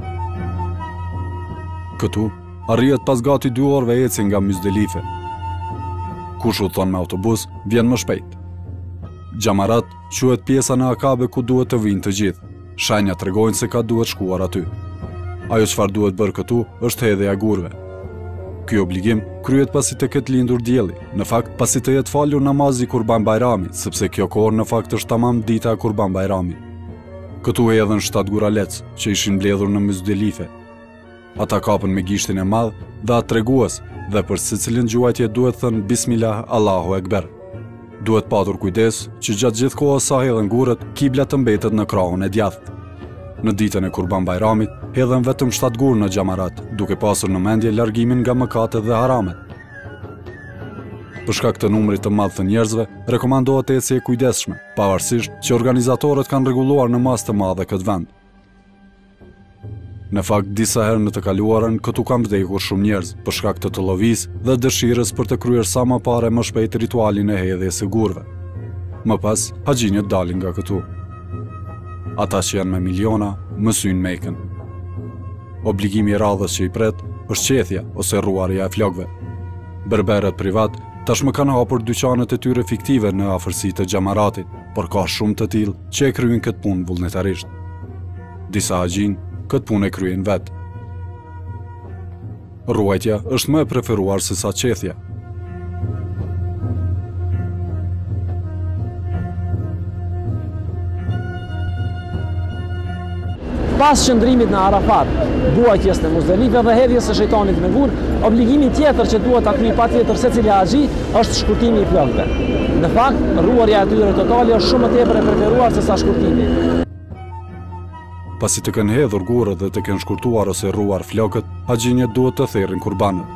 Këtu arrihet pas gati 2 orëve ecje nga Muzdelife. Kush udhton me autobus, vjen më shpejt. Xhamarat quhet pjesa në Akabe ku duhet të vinë të gjithë. Shenja tregojnë se ka duhet shkuar aty. Ajo çfarë duhet bërë këtu është hedhja e gurve. Ky obligim kryhet pasi të ketë lindur dielli, në fakt pasi të jetë falur namazi Kurban Bajramit, sepse kjo kohë në fakt është tamam dita e Kurban Bajramit. Këtu hedhen 7 gura lec që ishin mbledhur në Muzdelife. Ata kapën me gishtin e madh dhe atë tregues dhe për secilin gjuajtje duhet thënë Bismillah Allahu Ekber. Duhet patur kujdes që gjatë gjithë kohës sa hedhen gurët, kibla të mbetet në krahun e djathtë. Në ditën e Kurban Bajramit, hedhen vetëm 7 gurë në xhamarat, duke pasur në mendje largimin nga mëkatet dhe haramet. Për shkak të numrit të madh të njerëzve, rekomandohet ecje e kujdesshme, pavarësisht që organizatorët kanë rregulluar në masë të madhe këtë vend. Në fakt, disa herë në të kaluarën, këtu kanë vdekur shumë njerëz për shkak të të llovisë dhe dëshirës për të kryer sa më parë më shpejt ritualin e hedhjes së gurëve. Më pas, haxhinët dalin nga këtu. Ata që janë me miliona, mësyn Mekën. Obligimi i radhës që i pret është qethja ose rruarja e flokëve. Berberët privat tashmë kanë hapur dyqanet e tyre fiktive në afërsi të xhamaratit, por ka shumë të tillë që e kryejnë këtë punë vullnetarisht. Disa haxhin këtë punë e kryejnë vetë. Ruajtja është më e preferuar se sa qethja. Pas qëndrimit në Arafat, buajtjes në Muzdelife dhe hedhjes së shejtanit me gur, obligimi tjetër që duhet ta kryejë patjetër secili haxhi është shkurtimi i flokëve. Në fakt, rruarja e tyre totale është shumë më tepër e preferuar se sa shkurtimi. Pasi të kanë hedhur gurët dhe të kanë shkurtuar ose rruar flokët, haxhinët duhet të therrin kurbanët.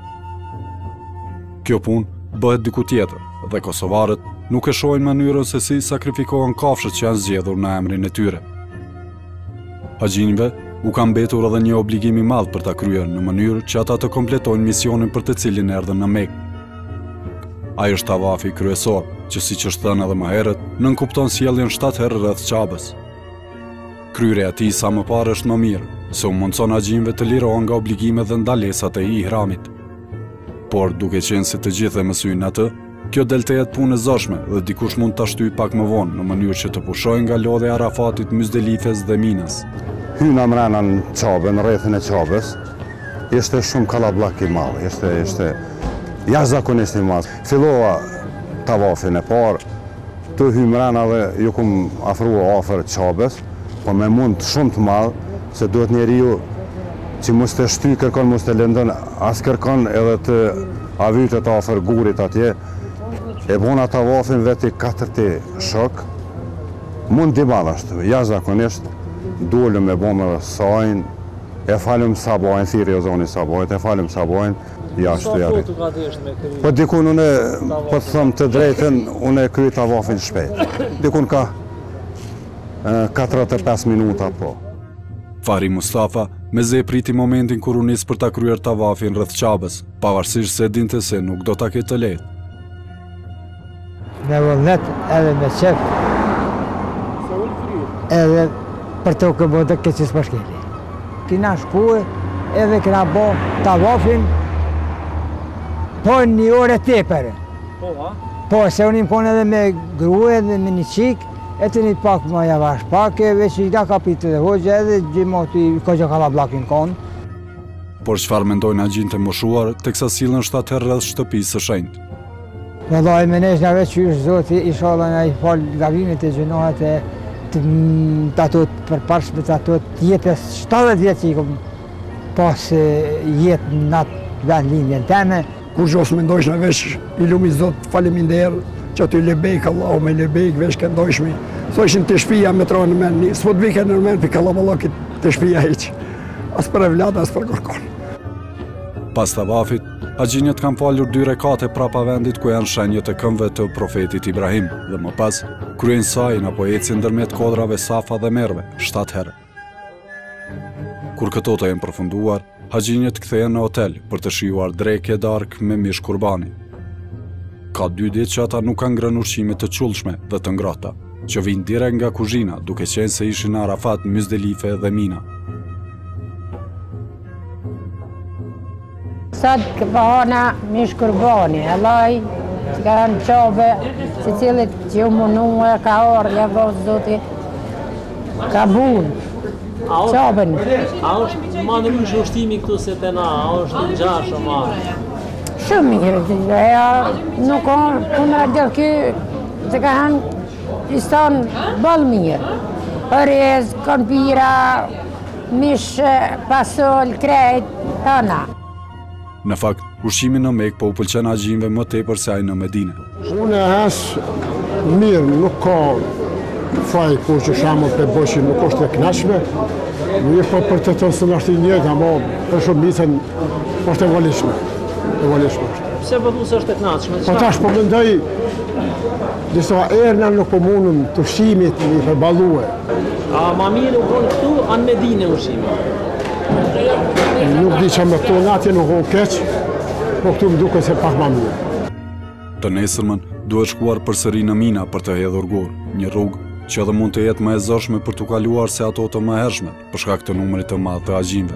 Kjo punë bëhet diku tjetër dhe kosovarët nuk e shohin mënyrën se si sakrifikohen kafshët që janë zgjedhur në emrin e tyre. Haxhinëve u ka mbetur edhe një obligim i madh për ta kryer në mënyrë që ata të kompletojnë misionin për të cilin erdhën në Mekë. Ai është tavafi kryesor, që siç është thënë edhe më herët, nënkupton sjelljen 7 herë rreth Qabës. Kryerja e tij sa më parë është më mirë, se u mundson haxhinëve të lirohen nga obligimet dhe ndalesat e ihramit. Por duke qenë se të gjithë e mësojnë atë, kjo del të jetë punë e zëshme dhe dikush mund ta shtyjë pak më vonë në mënyrë që të pushojnë nga lodhja e Arafatit, Muzdelifes dhe Minas. Hyna mrena në Qabën, rrethin e Qabës, ishte shumë kallabllak i madh, ishte jashtëzakonisht i madh. Fillova tavafin e parë, të hy mrena dhe ju kum afrua afër Qabës, po me mund shumë të madh, se duhet njeriu që mos të shtyj kërkon, mos të lëndon, as kërkon edhe të avytet afër gurit atje, e bona tavafin veti 4 shok, mund t'i madh ashtu, jashtëzakonisht. Dolëm me bomë dhe sajnë, e falëm sabajnë, thiri o zoni sabajnë, e falëm sabajnë, jashtë të jari. Po dikun unë, po të thëmë të drejten, unë e kryet tavafin shpejt. Dikun ka 45 minuta po. Fahri Mustafa me ze priti momentin kur unis për ta kryer tavafin rreth Qabës, pavarësisht se dinte se nuk do ta ketë të lehtë. Me vullnet edhe me qef, edhe për të këbë dhe këtë qësë përshkeli. Kina shkue edhe kina bo tavafin po 1 orë tepër. Po, se unim konë edhe me grue dhe me një qik, e të një pak më javash pak, veç i da kapitë dhe hoxë edhe gjimoti ko gjë kallabllakin konë. Por çfarë mendojnë haxhinët e moshuar, teksa sillen 7 herë rreth shtëpisë së shenjtë. Vallai me nesh nga veç qysh Zoti, inshallah na i fal gabimet e gjinohat e të ato përparshme të ato jetës 70 vjetë që i kom pas jetë në atë vend lindjen teme. Kur gjos me ndojsh në vesh i lumi Zot faleminderë që aty lebejk, Allahu me lebejk, vesh ke ndojshmi. Thoshin të shpia me tronë në men, s'po të vike në men për kallaballakit të shpia hiq. As për e vlada, as për kërkon. Pas tavafit, haxhinët kanë falur 2 rekate prapa vendit ku janë shenjët e këmbëve të profetit Ibrahim dhe më pas kryejnë sajin apo ecin ndërmjet kodrave Safa dhe Merve 7 herë. Kur këto të jenë përfunduar, haxhinjet kthehen në hotel për të shijuar drekë darkë me mish kurbani. Ka 2 ditë që ata nuk kanë ngrënë ushqime të qullshme dhe të ngrohta, që vinë direkt nga kuzhina, duke qenë se ishin në Arafat, Muzdelife dhe Mina. Sot këpahona mish kurbani, Allah që ka në qobe, që cilit që ju munue, ka orë, ja vosë zoti, ka bunë. Qoben. A është ma në rrëshë ushtimi këtu se të na, a është në gjashë ma? Shumë mirë, nuk unë gjithë kjo që ka hanë i stanë balë mirë. Orez, kompira, mish, pasol, krejt, tona. Në fakt, ushqimi në Mekë po u pëlqen haxhinjve më tepër se ai në Medinë. Unë e hasë mirë, nuk ka faj kur që shamë për bëshin nuk është e knashme. Një po për të tënë së nështë i njëtë, ama për shumicën është e valishme. Pse po thu se është e knashme? Po tash po mendoj, disa erna nuk po mundën të ushqimit një përbalue. A ma mirë u konë këtu, anë Medinë ushqimi? Nuk di që me këtu në atje nuk o keq, po këtu më duke se pak ma mirë. Të nesërmën duhet shkuar përsëri në Mina për të hedhur gur, një rrugë që edhe mund të jetë më e zorshme për të kaluar se ato të mëhershme, për shkak të numrit të madh të haxhinjve.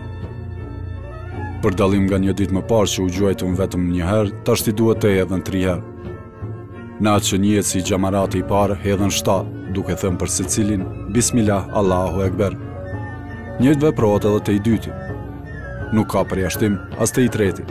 Për dallim nga një ditë më parë që u gjuajtëm vetëm një herë, tash i duhet të hedhen 3 herë. Në atë që njihet si xhamarati i parë, hedhen 7, duke thënë për secilin Bismillah, Allahu Ekber. Njëjtë veprohet edhe te i dyti. Nuk ka përjashtim as te i treti.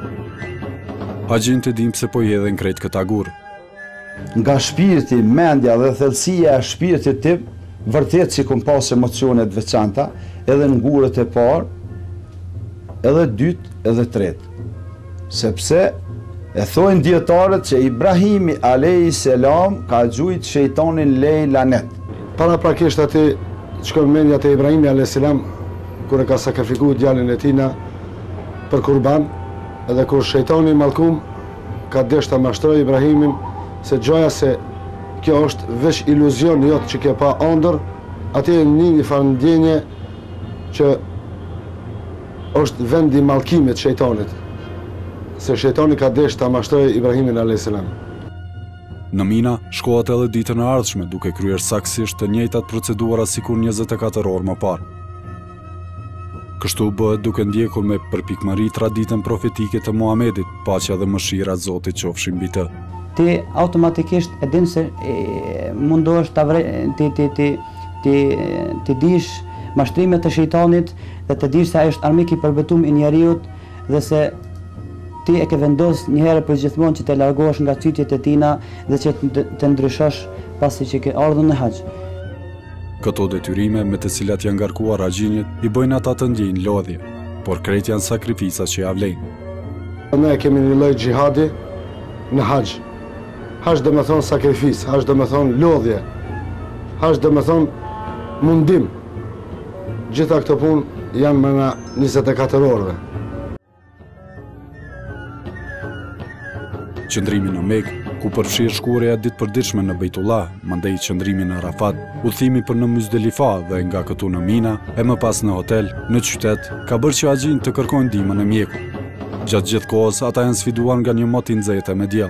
Haxhinjtë dim pse po i hedhin krejt këta gur. Nga shpirti, mendja dhe thellësia e shpirtit tim, vërtet që kom pas emocionet veçanta, edhe në gurët e parë, edhe dytë, edhe tretë. Sepse e thojnë dietarët që Ibrahimi a.s. ka gjujt shejtanin lej lanet. Para prakisht ati që kom menja të Ibrahimi a.s. kër e ka sakrifiku djalin e tina për kurban, edhe kur shejtani malkum ka desh të mashtroj Ibrahimin se gjoja se kjo është veç iluzion jotë që ke pa ndër, ati e një farë ndjenje që është vendi malkimit shejtanit, se shejtani ka desh të mashtroj Ibrahimin a.s. Në Mina shkohet edhe ditën e ardhshme duke kryer saktësisht të njëjtat procedura sikur 24 orë më parë. Kështu bëhet duke ndjekur me përpikmëri traditën profetike të Muhamedit, paqja dhe mëshira e Zotit qofshin mbi të. Ti automatikisht e din se mundohesh ti dish mashtrimet të shejtanit dhe të dish se ai është armik i përbetuar i njeriut dhe se ti e ke vendos një herë për gjithmonë që të largohesh nga çytjet e tina dhe që të ndryshosh pasi që ke ardhur në haxh. Këto detyrime me të cilat janë ngarkuar haxhinjët i bëjnë ata të ndjejnë lodhje, por krejt janë sakrifisa që ja vlejnë. Ne kemi një lloj xhihadi në haxh. Haxh do të thonë sakrifis, haxh do të thonë lodhje, haxh do të thonë mundim. Gjitha këto punë janë mëna 24 orëve. Qëndrimi në Mekë, ku përfshirë shkuarja ditëpërditshme në Bejtullah, mandej qëndrimi në Arafat, udhëtimi për në Muzdelifa dhe nga këtu në Mina, e më pas në hotel, në qytet, ka bërë që haxhinjtë të kërkojnë ndihmën e mjekut. Gjatë gjithë kohës, ata janë sfiduar nga një mot i nxehtë me diell.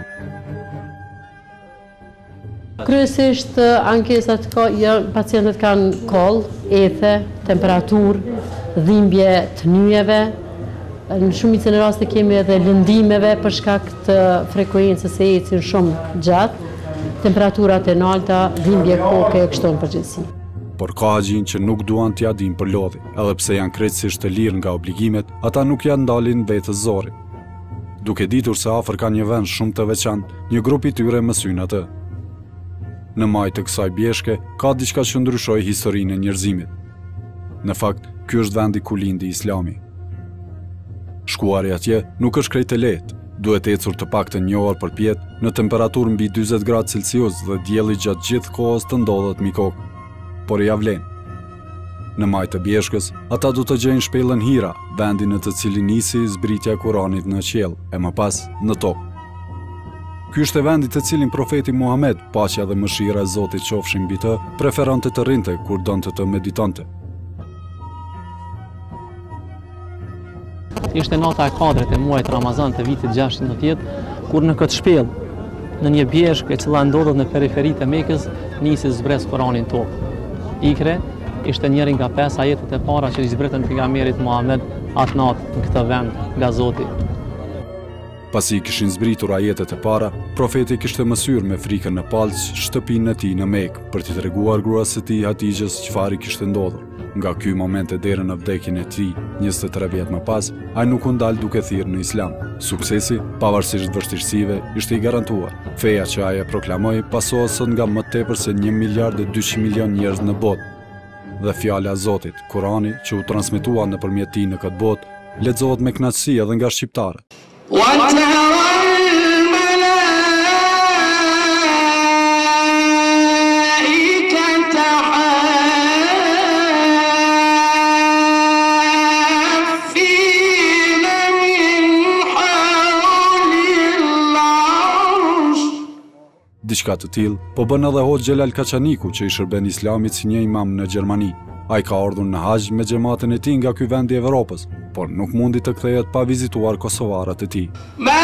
Kryesisht ankesat pacientët kanë koll, ethe, temperaturë, dhimbje të nyjeve. Në shumicën e raste kemi edhe lëndimeve për shkak të frekuencës se ecin shumë gjatë, temperaturat e larta, dhimbje koke e kështu në përgjithësi. Por ka haxhinj që nuk duan t'ia dinë për lodhje, edhe pse janë krejtësisht të lirë nga obligimet, ata nuk janë ndalin vetës zori. Duke ditur se afër ka një vend shumë të veçantë, një grup i tyre mësyn atë. Në majtë të kësaj bjeshke, ka diçka që ndryshoi historinë e njerëzimit. Në fakt, ky është vendi ku lindi Islami. Shkuari atje nuk është krejt e lehtë, duhet ecur të paktën një orë përpjet në temperaturë mbi 40 gradë Celsius dhe dielli gjatë gjithë kohës të ndodhet mbi kokë. Por ja vlen. Në majtë të bjeshkës, ata do të gjejnë shpellën Hira, vendin në të cilin nisi zbritja e Kuranit në qiell, e më pas në tokë. Ky është vendi të cilin profeti Muhammed, paqja dhe mëshira e Zotit qofshin mbi të, preferonte të rrinte kur donte të meditonte. Ishte nata e kadrit e muajit Ramazan të vitit 610, kur në këtë shpellë, në një bjeshkë e cila ndodhet në periferitë e Mekës, nisi zbres Kur'anin tokë. Ikre ishte njëri nga 5 ajetet e para që i zbretën pejgamberit Muhammed atë natë në këtë vend nga Zoti. Pasi kishin zbritur ajetet e para, profeti kishte mësyer me frikën në palç shtëpinë e tij në Mekë për t'i treguar gruas së tij Hatixhes çfarë kishte ndodhur. Nga ky moment e deri në vdekjen e tij, 23 vjet më pas, ai nuk u ndal duke thirrë në Islam. Suksesi, pavarësisht vështirësive, ishte i garantuar. Feja që ai e proklamoi pasohet sot nga më tepër se 1 miliard e 200 milion njerëz në botë. Dhe fjala e Zotit, Kurani, që u transmetua nëpërmjet tij në këtë botë, lexohet me kënaqësi edhe nga shqiptarët. Diçka të tillë po bën edhe Hoxh Xhelal Kaçaniku, që i shërben Islamit si një imam në Gjermani. Ai ka ardhur në haxh me xhamatin e tij nga ky vend i Evropës, por nuk mundi të kthehet pa vizituar kosovarët e tij.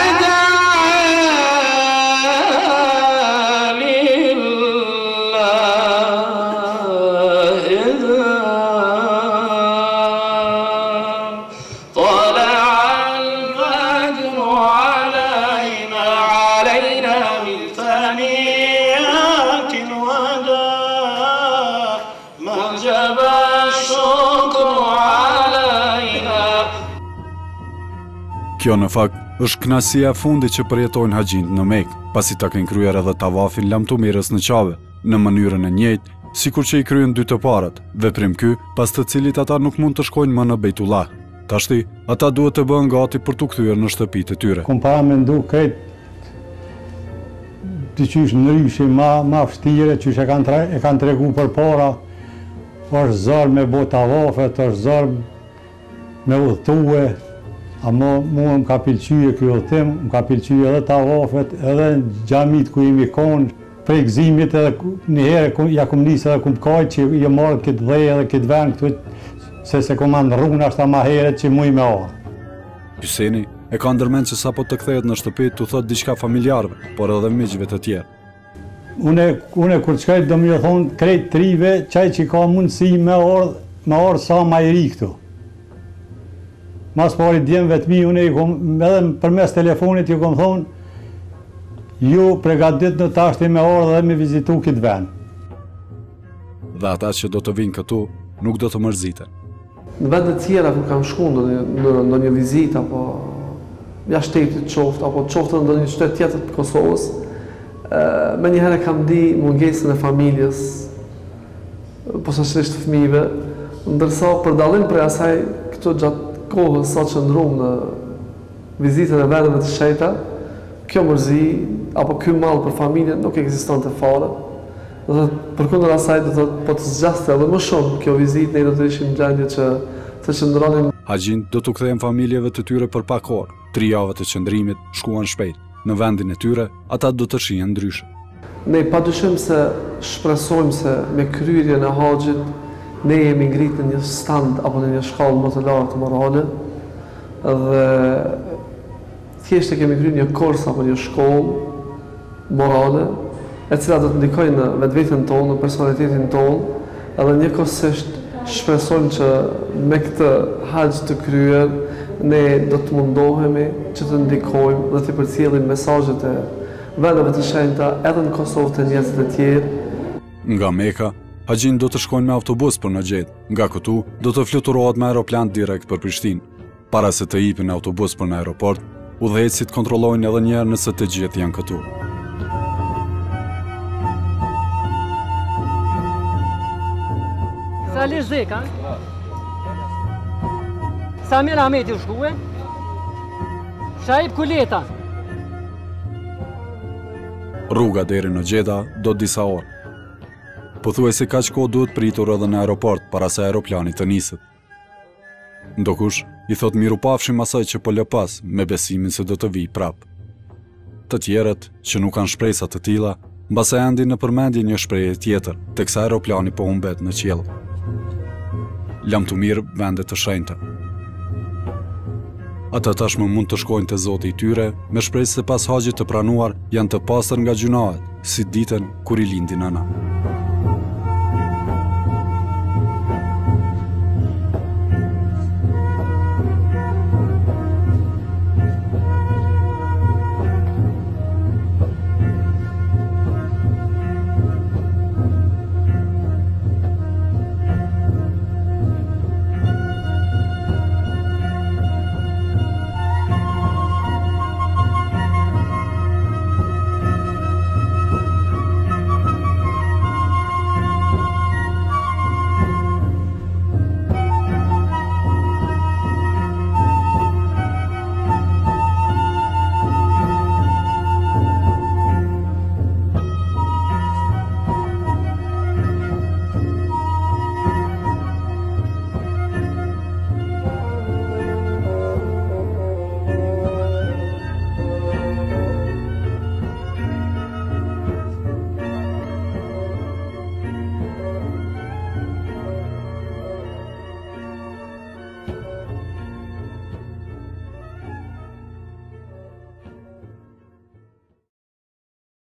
Kjo në fakt është kënaqësia e fundit që përjetojnë haxhinët në Mekë, pasi ta kenë kryer edhe tavafin lamtumirës në Qabe, në mënyrën e njëjtë, sikur që i kryen dy të parat, veprim ky pas të cilit ata nuk mund të shkojnë më në Bejtullah. Tashti, ata duhet të bëhen gati për t'u kthyer në shtëpitë e tyre. Kum para mendu krejt diçysh ndryshe ma vështire që e kanë tregu për para, është zor me bo tavafet, është zor me udhëtue. Amo mua më ka pëlqyer ky udhëtim, më ka pëlqyer edhe tavafet, edhe xhamit ku jemi konë, prej gëzimit edhe një herë ja kum nisë edhe kum kajt që i marrë këtë dhej edhe këtë vend këtu, se kum rrugën ashta ma herët që muj me orë. Hyseni e ka ndërmend që sapo të kthehet në shtëpi t'u thot diçka familjarëve, por edhe miqve të tjerë. Une kur të shkoj do më thonë krejt trive, qaj që ka mundësi me orë sa ma i ri këtu. Mas pari djemë vetëmi, une edhe përmes telefonit ju kom thonë, ju pregadit në tashti me orë dhe me vizitu këtë vend. Dhe ata që do të vinë këtu, nuk do të mërziten. Në vendet tjera kur kam shku në një vizit, apo jashtë shtetit qoftë, apo qoftë në një qytet tjetër të Kosovës, me njëherë kam di mungesën e familjes, posaçërisht fëmijëve, ndërsa për dallim prej asaj këtu gjatë kohës sa që ndrum në vizitën e vendeve të shejta, kjo mërzi apo ky mall për familjen nuk ekzistonte fare. Dhe përkundër asaj do të po të zgjaste edhe më shumë kjo vizitë, ne do të ishim në gjendje që të qëndronim. Haxhin do t'u kthehen familjeve të tyre për pak orë. 3 javë të qëndrimit shkuan shpejt. Në vendin e tyre, ata do të shihen ndryshe. Ne padyshim se shpresojmë se me kryerjen e haxhit ne jemi ngritë në një stand apo në një shkallë më të lartë morale dhe thjesht e kemi kryer një kurs apo një shkollë morale e cila do të ndikojë në vetveten tonë, në personalitetin tonë, edhe njëkohësisht shpresojmë që me këtë haxh të kryer ne do të mundohemi që të ndikojmë dhe të përcjellim mesazhet e vendeve të shenjta edhe në Kosovë të njerëzit e tjerë. Nga Meka, haxhin do të shkojnë me autobus për në Xhet. Nga këtu do të fluturohet me aeroplan direkt për Prishtinë. Para se të hipin autobus për në aeroport, udhëheqësit kontrollojnë edhe një herë nëse të gjithë janë këtu. Salih Zeka. Samir Ahmeti u shkue. Shaib Kuleta. Rruga deri në Xheta do disa orë. Pothuajse kaq kohë duhet pritur edhe në aeroport para se aeroplani të niset. Ndokush i thot mirupafshim asaj që po lë pas, me besimin se do të vijë prap. Të tjerët që nuk kanë shpresa të tilla, mbase andi në përmendje një shprehje tjetër, teksa aeroplani po humbet në qiell. Lamtumir vende të shenjta. Ata tashmë mund të shkojnë te Zoti i tyre, me shpresë se pas haxhit të pranuar janë të pastër nga gjunahet, si ditën kur i lindi nëna.